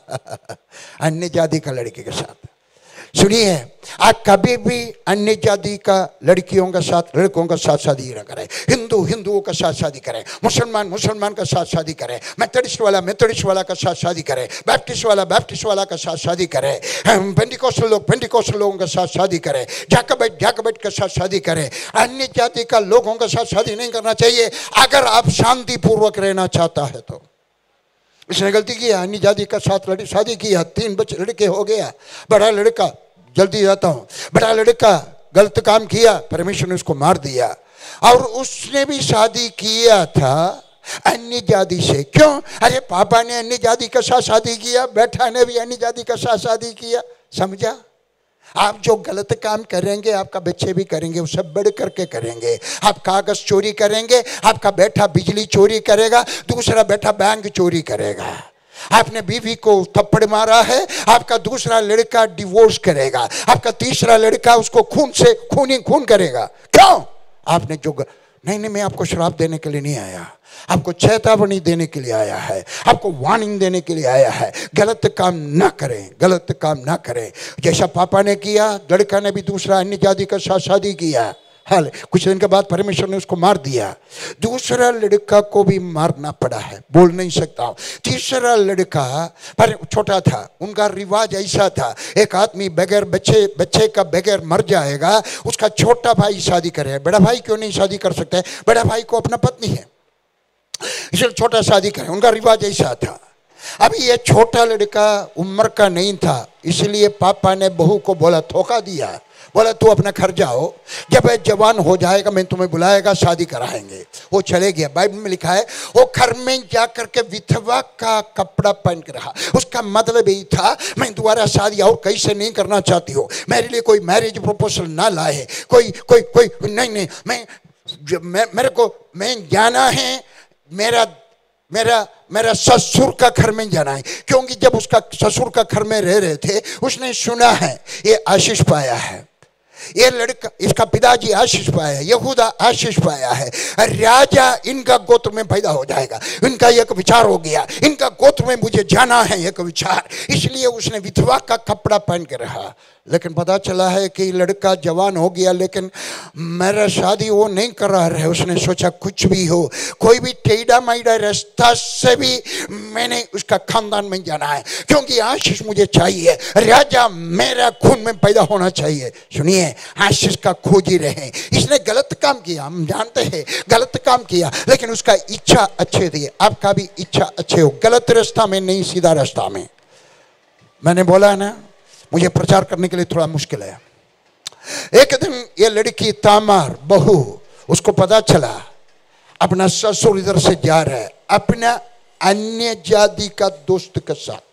अन्य जाति का लड़की के साथ। सुनिए, आप कभी भी अन्य जाति का लड़कियों के साथ, लड़कों के साथ शादी न करें। हिंदू हिंदुओं के साथ शादी करें, मुसलमान मुसलमान के साथ शादी करें, मेथोडिस्ट वाला के साथ शादी करें, बैप्टिस्ट वाला के साथ शादी करें, पेंटिकोस्टल लोगों के साथ शादी करें, जाकबेट के साथ शादी करें। अन्य जाति का लोगों के साथ शादी नहीं करना चाहिए अगर आप शांतिपूर्वक रहना चाहता है तो। इसने गलती किया, अन्य जाति का साथ शादी किया, 3 बच्चे लड़के हो गया। बड़ा लड़का, जल्दी जाता हूं, बड़ा लड़का गलत काम किया, परमेश्वर ने उसको मार दिया। और उसने भी शादी किया था अन्य जाति से। क्यों? अरे पापा ने अन्य जाति के साथ शादी किया, बेटा ने भी अन्य जाति के साथ शादी किया। समझा? आप जो गलत काम करेंगे आपका बच्चे भी करेंगे, वो सब बढ़ करके करेंगे। आप कागज चोरी करेंगे, आपका बेटा बिजली चोरी करेगा, दूसरा बेटा बैंक चोरी करेगा। आपने बीवी को थप्पड़ मारा है, आपका दूसरा लड़का डिवोर्स करेगा, आपका तीसरा लड़का उसको खून करेगा। क्यों? आपने जो नहीं, मैं आपको श्राप देने के लिए नहीं आया, आपको चेतावनी देने के लिए आया है, आपको वार्निंग देने के लिए आया है। गलत काम ना करें, गलत काम ना करें। जैसा पापा ने किया, लड़का ने भी दूसरा अन्य जाति के साथ शादी किया। हाल कुछ दिन के बाद परमेश्वर ने उसको मार दिया। दूसरा लड़का को भी मारना पड़ा है, बोल नहीं सकता हूं। तीसरा लड़का पर छोटा था, उनका रिवाज ऐसा था, एक आदमी बगैर बच्चे का बगैर मर जाएगा, उसका छोटा भाई शादी करे। बड़ा भाई क्यों नहीं शादी कर सकता है? बड़ा भाई को अपना पत्नी है, इसलिए छोटा शादी करे। उनका रिवाज ऐसा था। अभी ये छोटा लड़का उम्र का नहीं था, इसलिए पापा ने बहू को बोला, धोखा दिया, बोला तू अपना घर जाओ, जब जवान हो जाएगा मैं तुम्हें बुलाएगा, शादी कराएंगे। वो चले गया। बाइबल में लिखा है वो घर में जाकर के विधवा का कपड़ा पहन के रहा। उसका मतलब यही था, मैं दोबारा शादी और कैसे नहीं करना चाहती हो, मेरे लिए कोई मैरिज प्रपोजल ना लाए, कोई नहीं, मेरे को मैं जाना है, मेरा ससुर का घर में जाना है। क्योंकि जब उसका ससुर का घर में रह रहे थे, उसने सुना है ये आशीष पाया है, ये लड़का, इसका पिताजी आशीष पाया है, यहूदा आशीष पाया है, राजा इनका गोत्र में पैदा हो जाएगा। इनका एक विचार हो गया, इनका गोत्र में मुझे जाना है, एक विचार। इसलिए उसने विधवा का कपड़ा पहन के रहा। लेकिन पता चला है कि लड़का जवान हो गया, लेकिन मेरा शादी वो नहीं कर रहा है। उसने सोचा कुछ भी हो, कोई भी टेढ़ा मेढ़ा रास्ता से भी मैंने उसका खानदान में जाना है, क्योंकि आशीष मुझे चाहिए, राजा मेरा खून में पैदा होना चाहिए। सुनिए, आशीष का खोज ही रहे। इसने गलत काम किया, हम जानते हैं गलत काम किया, लेकिन उसका इच्छा अच्छे थी। आपका भी इच्छा अच्छे हो, गलत रास्ता में नहीं, सीधा रास्ता में। मैंने बोला ना, मुझे प्रचार करने के लिए थोड़ा मुश्किल है। एक दिन ये लड़की तामार बहू, उसको पता चला अपना ससुर इधर से जा रहा है अपना अन्य जाति का दोस्त के साथ।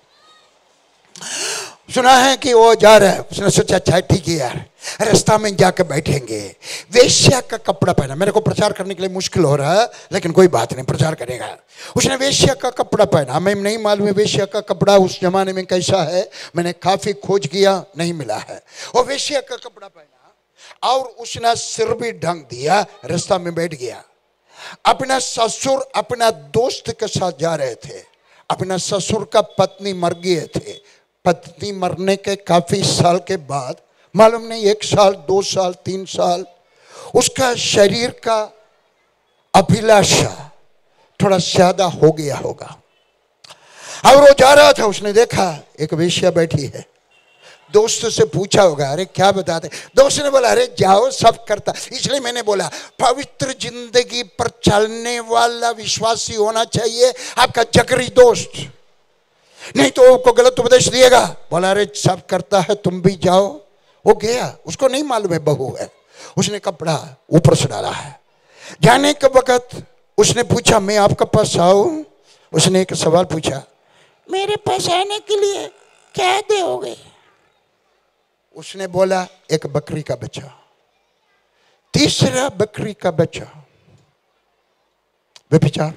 सुना है कि वो जा रहा है, उसने सोचा अच्छा ठीक है यार, रास्ता में जाकर बैठेंगे। वेश्या का कपड़ा पहना। मेरे को प्रचार करने के लिए मुश्किल हो रहा है, लेकिन कोई बात नहीं, प्रचार करेगा। उसने वेश्या का कपड़ा पहना। हमें नहीं मालूम है वेश्या का कपड़ा उस जमाने में कैसा है, मैंने काफी खोज किया, नहीं मिला है। वो वेश्या का कपड़ा पहना और उसने सिर भी ढंग दिया, रास्ता में बैठ गया। अपना ससुर अपना दोस्त के साथ जा रहे थे। अपना ससुर का पत्नी मर गए थे। पत्नी मरने के काफी साल के बाद, मालूम नहीं 1 साल 2 साल 3 साल, उसका शरीर का अभिलाषा थोड़ा ज्यादा हो गया होगा। और वो जा रहा था, उसने देखा एक वेश्या बैठी है। दोस्त से पूछा होगा, अरे क्या बताते? दोस्त ने बोला, अरे जाओ, सब करता। इसलिए मैंने बोला पवित्र जिंदगी पर चलने वाला विश्वासी होना चाहिए आपका जिगरी दोस्त, नहीं तो आपको गलत उपदेश दिएगा। बोला अरे सब करता है, तुम भी जाओ, वो गया, उसको नहीं मालूम है बहू है। उसने कपड़ा ऊपर से डाला है। जाने के वक्त उसने पूछा मैं आपके पास आऊं? उसने एक सवाल पूछा, मेरे पास आने के लिए क्या दोगे? उसने बोला एक बकरी का बच्चा। तीसरा बकरी का बच्चा। व्यभिचार,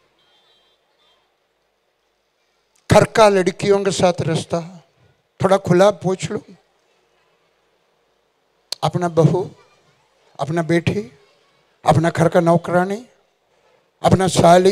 घर का लड़कियों के साथ रास्ता। थोड़ा खुला पूछ लो, अपना बहू, अपना बेटी, अपना घर का नौकरानी, अपना साली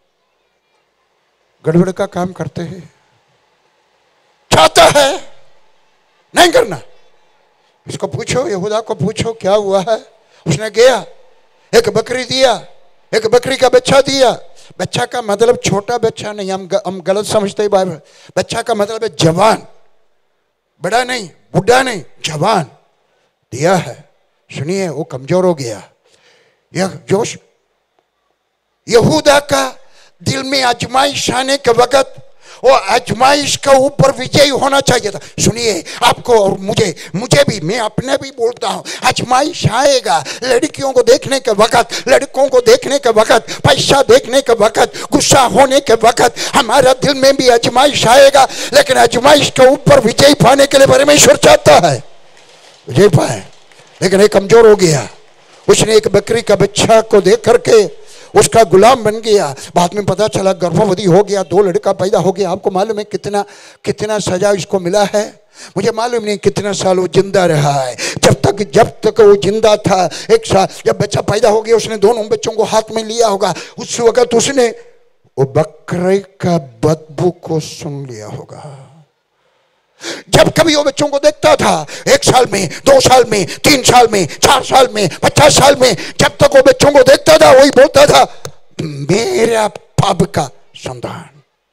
गड़बड़ का काम करते हैं। चाहता है नहीं करना। इसको पूछो, यहूदा को पूछो क्या हुआ है। उसने गया, एक बकरी दिया, एक बकरी का बच्चा दिया। बच्चा का मतलब छोटा बच्चा नहीं, हम गलत समझते हैं बाइबल। बच्चा का मतलब है जवान, बड़ा नहीं, बुढ़ा नहीं, जवान दिया है। सुनिए, वो कमजोर हो गया। यह जोश यहूदा का दिल में आजमाइश आने के वक्त वो आजमाइश का ऊपर विजयी होना चाहिए था। सुनिए, आपको और मुझे भी, मैं अपने भी बोलता हूं, आजमाइश आएगा। लड़कियों को देखने के वक्त, लड़कों को देखने के वक्त, पैसा देखने के वक्त, गुस्सा होने के वक्त हमारा दिल में भी आजमाइश आएगा। लेकिन आजमाइश के ऊपर विजयी पाने के लिए परमेश्वर चाहता है विजय पाए। लेकिन एक कमजोर हो गया। उसने एक बकरी का बच्चा को देख करके उसका गुलाम बन गया। बाद में पता चला गर्भवती हो गया, 2 लड़का पैदा हो गया। आपको मालूम है कितना सजा इसको मिला है? मुझे मालूम नहीं कितना साल वो जिंदा रहा है। जब तक वो जिंदा था, 1 साल, जब बच्चा पैदा हो गया उसने दोनों बच्चों को हाथ में लिया होगा। उस वक्त उसने वो बकरे का बदबू को सुन लिया होगा। जब कभी वो बच्चों को देखता था, 1 साल में, 2 साल में, 3 साल में, 4 साल में, 50 साल में, जब तक वो बच्चों को देखता था वही बोलता था, मेरा पाप का संतान।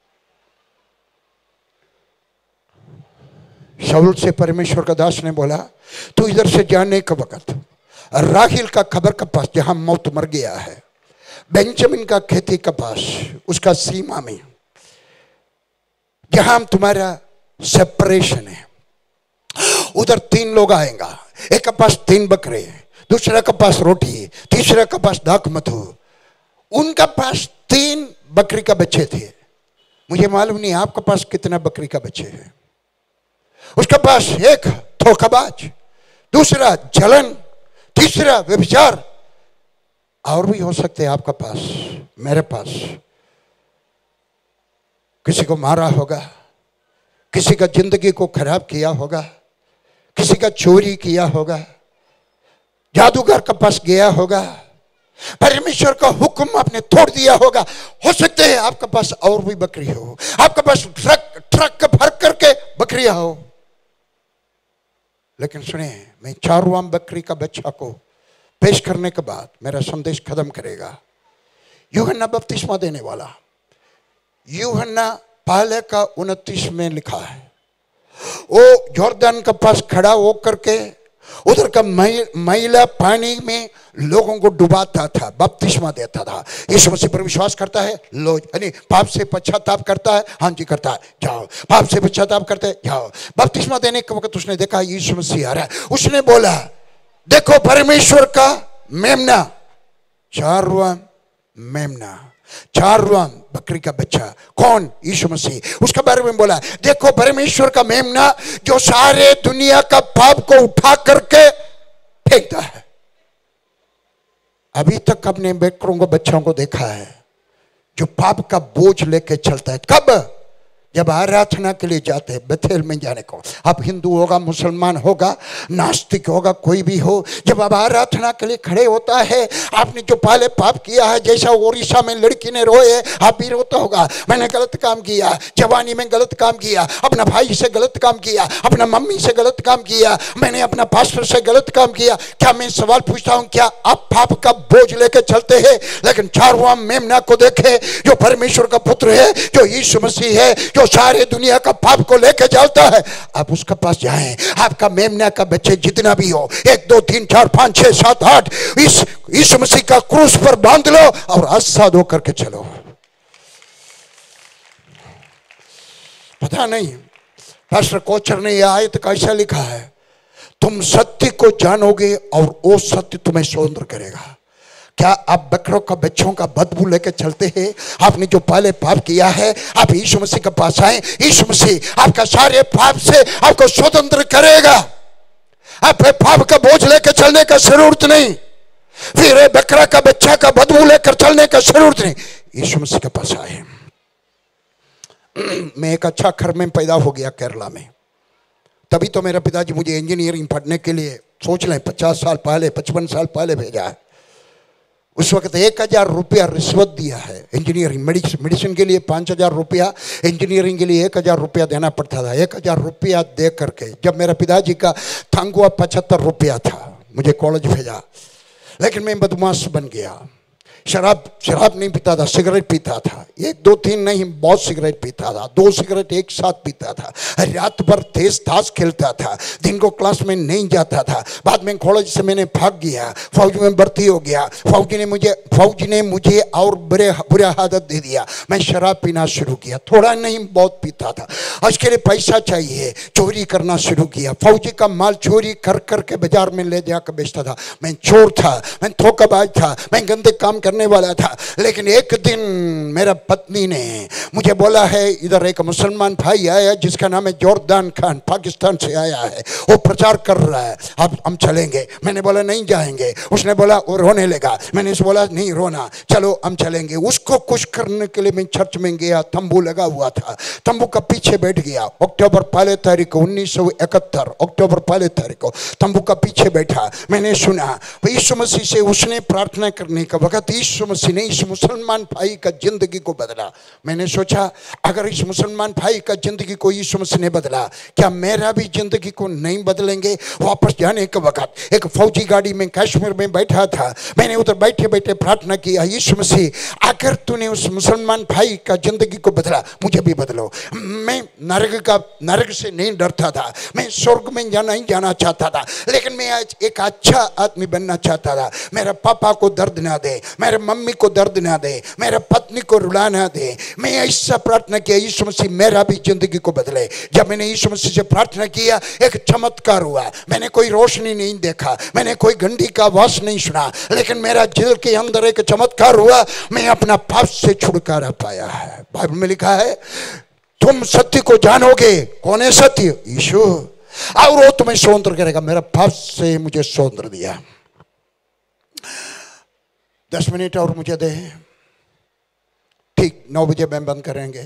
शाऊल से परमेश्वर का दास ने बोला, तू इधर से जाने के वक्त राहिल का खबर के पास, जहां मौत मर गया है, बेंजामिन का खेती के पास, उसका सीमा में, जहां तुम्हारा सेपरेशन है, उधर 3 लोग आएगा। एक के पास 3 बकरे, दूसरा के पास रोटी, तीसरा के पास दाख मधु। उनका पास 3 बकरी का बच्चे थे। मुझे मालूम नहीं आपके पास कितना बकरी का बच्चे हैं। उसके पास एक धोखाबाज, दूसरा जलन, तीसरा व्यभिचार, और भी हो सकते हैं आपका पास, मेरे पास। किसी को मारा होगा, किसी का जिंदगी को खराब किया होगा, किसी का चोरी किया होगा, जादूगर के पास गया होगा, परमेश्वर का हुक्म आपने तोड़ दिया होगा। हो सकते हैं आपके पास और भी बकरी हो, आपके पास ट्रक भर करके बकरियां हो। लेकिन सुने, मैं 4वां बकरी का बच्चा को पेश करने के बाद मेरा संदेश खत्म करेगा। यूहन्ना बपतिस्मा देने वाला, यूहन्ना पहले का 29 में लिखा है, वो जॉर्डन के पास खड़ा होकर के उधर का मैला पानी में लोगों को डुबाता था, बपतिस्मा देता था। यीशु मसीह पर विश्वास करता है, लो, यानी पाप से पश्चाताप करता है, हाँ जी करता है, जाओ। पाप से पश्चाताप करते हैं, जाओ। बपतिस्मा देने के वक्त उसने देखा यीशु मसीह आ रहा है। उसने बोला, देखो परमेश्वर का मेमना, 4वां मेमना, 4वां बकरी का बच्चा। कौन? यीशु मसीह। उसके बारे में बोला, देखो परमेश्वर का मेमना जो सारे दुनिया का पाप को उठा करके फेंकता है। अभी तक अपने बकरों को, बच्चों को देखा है जो पाप का बोझ लेके चलता है। कब? जब आराधना के लिए जाते हैं, बेथेल में जाने को। आप हिंदू होगा, मुसलमान होगा, नास्तिक होगा, कोई भी हो, जब आप आराधना के लिए खड़े होता है, आपने जो पहले पाप किया है, जैसा ओडिशा में लड़की ने रोए, आप भी रोता होगा, मैंने गलत काम किया, जवानी में गलत काम किया, अपना भाई से गलत काम किया, अपना मम्मी से गलत काम किया, मैंने अपना पास्टर से गलत काम किया। क्या मैं सवाल पूछता हूं, क्या आप पाप का बोझ लेके चलते हैं? लेकिन 4वां मेमना को देखे, जो परमेश्वर का पुत्र है, जो यीशु मसीह है, जो सारे दुनिया का पाप को लेके चलता है, आप उसके पास जाएं। आपका मेमना का बच्चे जितना भी हो, 1 2 3 4 5 6 7 8, इस यीशु मसीह का क्रूस पर बांध लो और आजाद होकर के चलो। पता नहीं पास्टर कोचर ने यह आयत कैसा लिखा है, तुम सत्य को जानोगे और वो सत्य तुम्हें स्वतंत्र करेगा। क्या आप बकरों का बच्चों का बदबू लेकर चलते हैं? आपने जो पहले पाप किया है, आप यीशु मसीह के पास आए, यीशु मसीह आपका सारे पाप से आपको स्वतंत्र करेगा। आप पाप का बोझ लेकर चलने का जरूरत नहीं, फिर बकरा का बच्चा का बदबू लेकर चलने का जरूरत नहीं। यीशु मसीह के पास आए। मैं एक अच्छा घर में पैदा हो गया केरला में, तभी तो मेरे पिताजी मुझे इंजीनियरिंग पढ़ने के लिए सोच लें 50 साल पहले 55 साल पहले भेजा है। उस वक्त 1000 रुपया रिश्वत दिया है। इंजीनियरिंग मेडिसिन के लिए 5000 रुपया, इंजीनियरिंग के लिए 1000 रुपया देना पड़ता था। 1000 रुपया दे करके जब मेरे पिताजी का तनख्वाह 75 रुपया था, मुझे कॉलेज भेजा। लेकिन मैं बदमाश बन गया। शराब नहीं पीता था, सिगरेट पीता था। 1 2 3 नहीं, बहुत सिगरेट पीता था। 2 सिगरेट एक साथ पीता था। रात भर तेज ताश खेलता था। दिन को क्लास में नहीं जाता था। बाद में कॉलेज से मैंने भाग गया, फौज में भर्ती हो गया। फौज ने मुझे और बुरा आदत दे दिया। मैं शराब पीना शुरू किया। थोड़ा नहीं, बहुत पीता था। उसके लिए पैसा चाहिए, चोरी करना शुरू किया। फौजी का माल चोरी कर करके बाजार में ले जाकर बेचता था। मैं चोर था, मैं धोखाबाज था, मैं गंदे काम करने वाला था। लेकिन एक दिन मेरा पत्नी ने मुझे बोला है, इधर एक मुसलमान भाई आया जिसका नाम है जोरदान खान, पाकिस्तान से आया है, वो प्रचार कर रहा है, अब हम चलेंगे। मैंने बोला नहीं जाएंगे। उसने बोला, वो रोने लगा। मैंने उसे बोला नहीं रोना, चलो हम चलेंगे। उसको खुश करने के लिए मैं चर्च में गया। तंबू लगा हुआ था, तंबू का पीछे बैठ गया। अक्टूबर 1 तारीख को 1971 अक्टूबर 1 तारीख को तंबू का पीछे बैठा। मैंने सुना यीशु मसीह से उसने प्रार्थना करने का वक्त यीशु मसीह ने इस मुसलमान भाई का जिंदगी को बदला। मैंने सोचा, अगर इस मुसलमान भाई का जिंदगी को यीशु मसीह ने बदला, क्या मेरा भी जिंदगी को नहीं बदलेंगे? वापस जाने के वक्त एक फौजी गाड़ी में कश्मीर में बैठा था। मैंने उधर बैठे बैठे प्रार्थना किया, यीशु मसीह अगर तूने उस मुसलमान भाई का जिंदगी को बदला, मुझे भी बदलो। मैं नरक से नहीं डरता था, मैं स्वर्ग में नहीं जाना चाहता था, लेकिन मैं आज एक अच्छा आदमी बनना चाहता था। मेरे पापा को दर्द ना दे, मेरे मम्मी को दर्द ना दे, मेरे पत्नी को रुला ना दे। मैं ऐसा प्रार्थना किया, यीशु मसीह मेरा भी जिंदगी को बदले। जब मैंने यीशु मसीह से प्रार्थना किया, एक चमत्कार हुआ। मैंने कोई रोशनी नहीं देखा, मैंने कोई घंटी का आवाज नहीं सुना, लेकिन मेरा दिल के अंदर एक चमत्कार हुआ। मैं अपना पाप से छुटकारा पाया है। बाइबल में लिखा है, तुम सत्य को जानोगे। कौन है सत्य? यीशु, और वो तुम्हें स्वतंत्र करेगा। मेरा पाप से मुझे स्वतंत्र दिया। 10 मिनट और मुझे दे, ठीक 9 बजे मैं बंद करेंगे।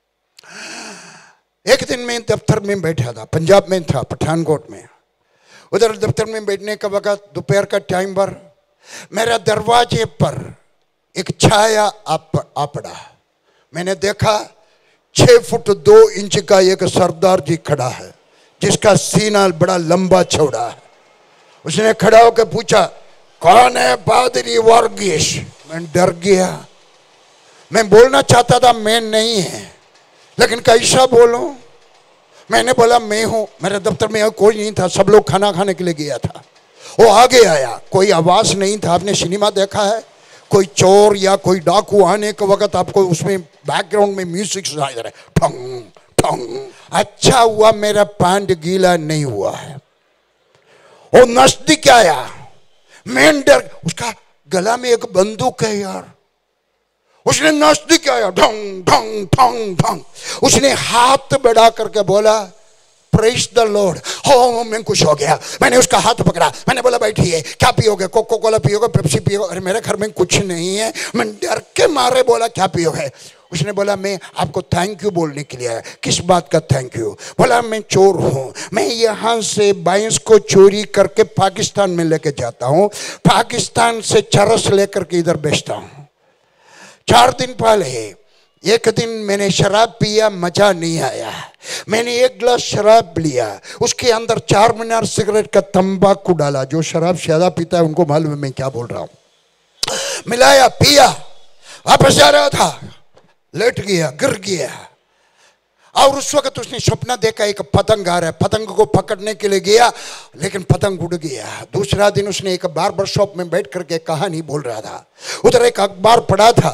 एक दिन मैं दफ्तर में बैठा था, पंजाब में था, पठानकोट में। उधर दफ्तर में बैठने का वक्त दोपहर का टाइम पर मेरा दरवाजे पर एक छाया आ पड़ा। मैंने देखा 6 फुट 2 इंच का एक सरदार जी खड़ा है, जिसका सीना बड़ा लंबा चौड़ा है। उसने खड़ा होकर पूछा, कौन है पादरी वर्गीस? मैं डर गया। मैं बोलना चाहता था मैं नहीं है, लेकिन कैसा बोलूं? मैंने बोला मैं हूं। मेरे दफ्तर में कोई नहीं था, सब लोग खाना खाने के लिए गया था। वो आगे आया, कोई आवाज नहीं था। आपने सिनेमा देखा है, कोई चोर या कोई डाकू आने के वक्त आपको उसमें बैकग्राउंड में म्यूजिक सुनाई दे रहा है, ठंग ठंग। अच्छा हुआ मेरा पैंट गीला नहीं हुआ है। वो नजदीक आया, मैं डर, उसका गला में एक बंदूक है यार। उसने नजदीक आया, ढंग ढंग ढंग ढंग। उसने हाथ बढ़ा करके बोला, प्रेज द लॉर्ड। हो, मैं खुश हो गया। मैंने उसका हाथ पकड़ा। मैंने बोला बैठिए, क्या पियोगे? कोको कोला पियोगे? पेप्सी पियोगे? अरे मेरे घर में कुछ नहीं है। मैं डर के मारे बोला, क्या पियोगे? उसने बोला, मैं आपको थैंक यू बोलने के लिए आया। किस बात का थैंक यू? बोला, मैं चोर हूँ, मैं यहाँ से 22 को चोरी करके पाकिस्तान में लेके जाता हूँ, पाकिस्तान से चरस लेकर के इधर बेचता हूँ। 4 दिन पहले एक दिन मैंने शराब पिया, मजा नहीं आया। मैंने 1 गिलास शराब लिया, उसके अंदर 4 मीनार सिगरेट का तंबाकू डाला। जो शराब ज्यादा पीता है उनको मालूम है मैं क्या बोल रहा हूं। मिलाया, पिया, वापस जा रहा था, लेट गया, गिर गया। और उस वक्त उसने सपना देखा, एक पतंग आ रहा है। पतंग को पकड़ने के लिए गया, लेकिन पतंग उड़ गया। दूसरा दिन उसने एक बार्बर शॉप में बैठ करके कहानी बोल रहा था। उधर एक अखबार पढ़ा था,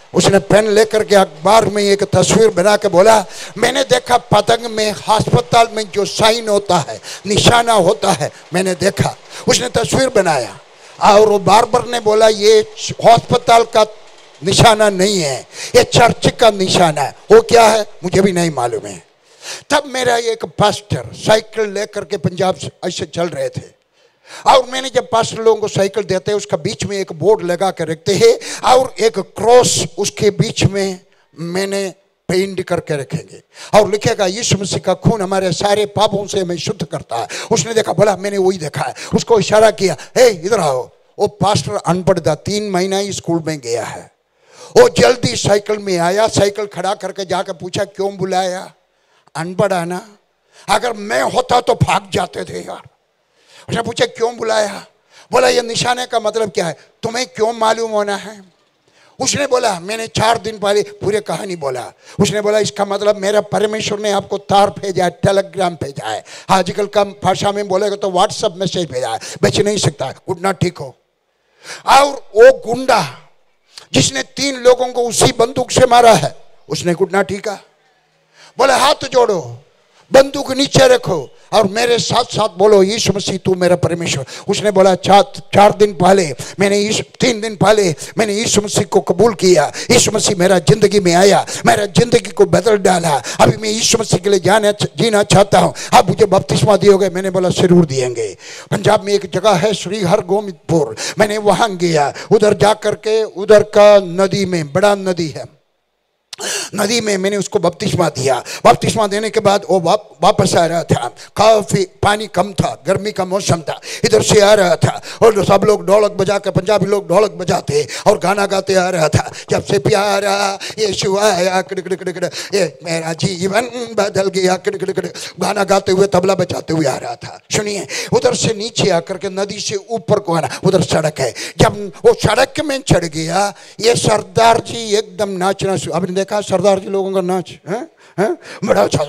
उसने पेन लेकर के अखबार में एक तस्वीर बना के बोला, मैंने देखा पतंग में अस्पताल में जो साइन होता है, निशाना होता है, मैंने देखा। उसने तस्वीर बनाया और वो बार्बर ने बोला ये अस्पताल का निशाना नहीं है, ये चर्च का निशाना है। वो क्या है मुझे भी नहीं मालूम है। तब मेरा एक पास्टर साइकिल लेकर के पंजाब से ऐसे चल रहे थे और मैंने जब पास्टर लोगों को साइकिल देते हैं उसका बीच में एक बोर्ड लगा कर रखते हैं और एक क्रॉस उसके बीच में मैंने पेंट करके रखेंगे और लिखेगा यीशु मसीह का खून हमारे सारे पापों से हमें शुद्ध करता है। उसने देखा, बोला मैंने वही देखा है। उसको इशारा किया, हे इधर आओ। वो पास्टर अनपढ़ था, 3 महीना ही स्कूल में गया है। वो जल्दी साइकिल में आया, साइकिल खड़ा करके जाकर पूछा क्यों बुलाया? अनपढ़ है ना, अगर मैं होता तो भाग जाते थे यार। उसने पूछा क्यों बुलाया? बोला ये निशाने का मतलब क्या है, तुम्हें क्यों मालूम होना है? उसने बोला मैंने 4 दिन पहले, पूरे कहानी बोला। उसने बोला इसका मतलब मेरा परमेश्वर ने आपको तार भेजा है, टेलीग्राम भेजा है, आजकल का भाषा में बोलेगा तो व्हाट्सएप मैसेज भेजा है, बच नहीं सकता, गुंडा ठीक हो। और वो गुंडा जिसने 3 लोगों को उसी बंदूक से मारा है, उसने घुटना ठीका, बोले हाथ जोड़ो, बंदूक नीचे रखो और मेरे साथ साथ बोलो यीशु मसीह तू मेरा परमेश्वर। उसने बोला 4 दिन पहले मैंने 3 दिन पहले मैंने यीशु मसीह को कबूल किया, यीशु मसीह मेरा जिंदगी में आया, मेरा जिंदगी को बदल डाला, अभी मैं यीशु मसीह के लिए जीना चाहता हूँ, आप मुझे बपतिस्मा दियोगे? मैंने बोला जरूर दिएंगे। पंजाब में एक जगह है श्री हरगोबिंदपुर, मैंने वहां गया, उधर जा करके उधर का नदी में, बड़ा नदी है, नदी में मैंने उसको बपतिस्मा दिया। बपतिस्मा देने के बाद वो वापस आ रहा था, काफी पानी कम था, गर्मी का मौसम था, इधर से आ रहा था और सब लोग ढोलक बजा के, पंजाबी लोग ढोलक बजाते और गाना गाते आ रहा था, जब से प्यारा यीशु आया ये मेरा जीवन बदल गया, गाना गाते हुए तबला बजाते हुए आ रहा था। सुनिए, उधर से नीचे आकर के नदी से ऊपर को आना, उधर सड़क है, जब वो सड़क में चढ़ गया, ये सरदार जी एकदम नाचना। आपने देखा सरदार जी लोगों का नाच है? बड़ा अच्छा।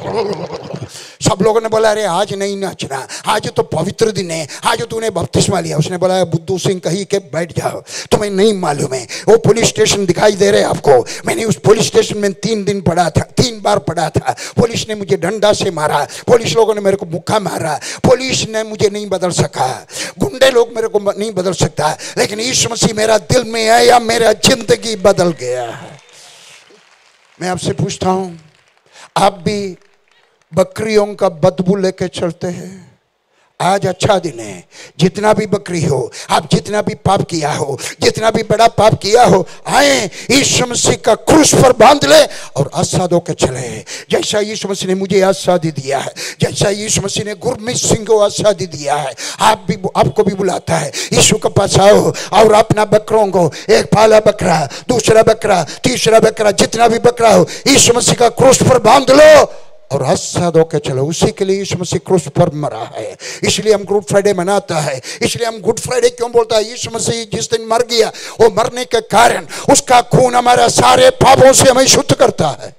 सब लोगों ने बोला अरे आज नहीं नाचना, आज तो पवित्र दिन है, आज तूने बपतिस्मा लिया। उसने बोला बुद्धू सिंह कहीं के बैठ जाओ, तुम्हें नहीं मालूम है वो पुलिस स्टेशन दिखाई दे रहे आपको, मैंने उस पुलिस स्टेशन में 3 दिन पढ़ा था, 3 बार पढ़ा था। पुलिस ने मुझे डंडा से मारा, पुलिस लोगों ने मेरे को मुक्का मारा, पुलिस ने मुझे नहीं बदल सका, गुंडे लोग मेरे को नहीं बदल सकता, लेकिन यीशु मसीह मेरा दिल में आया, मेरा जिंदगी बदल गया। मैं आपसे पूछता हूं, आप भी बकरियों का बदबू लेके चलते हैं? आज अच्छा दिन है, जितना भी बकरी हो, आप जितना भी पाप किया हो, जितना भी बड़ा पाप किया हो, आए यीशु मसीह का क्रूस पर बांध ले और आजाद होकर चले। जैसा यीशु मसीह ने मुझे आजादी दिया है, जैसा यीशु मसीह ने गुरमीत सिंह को आजादी दिया है, आपको भी बुलाता है, यीशु के पास आओ और अपना बकरों को, एक पाला बकरा, दूसरा बकरा, तीसरा बकरा, जितना भी बकरा हो, यीशु मसीह का क्रूस पर बांध लो और आजाद होकर चलो। उसी के लिए यीशु मसीह क्रूस पर मरा है, इसलिए हम गुड फ्राइडे मनाता है। इसलिए हम गुड फ्राइडे क्यों बोलता है? यीशु मसीह जिस दिन मर गया, वो मरने के कारण उसका खून हमारा सारे पापों से हमें शुद्ध करता है।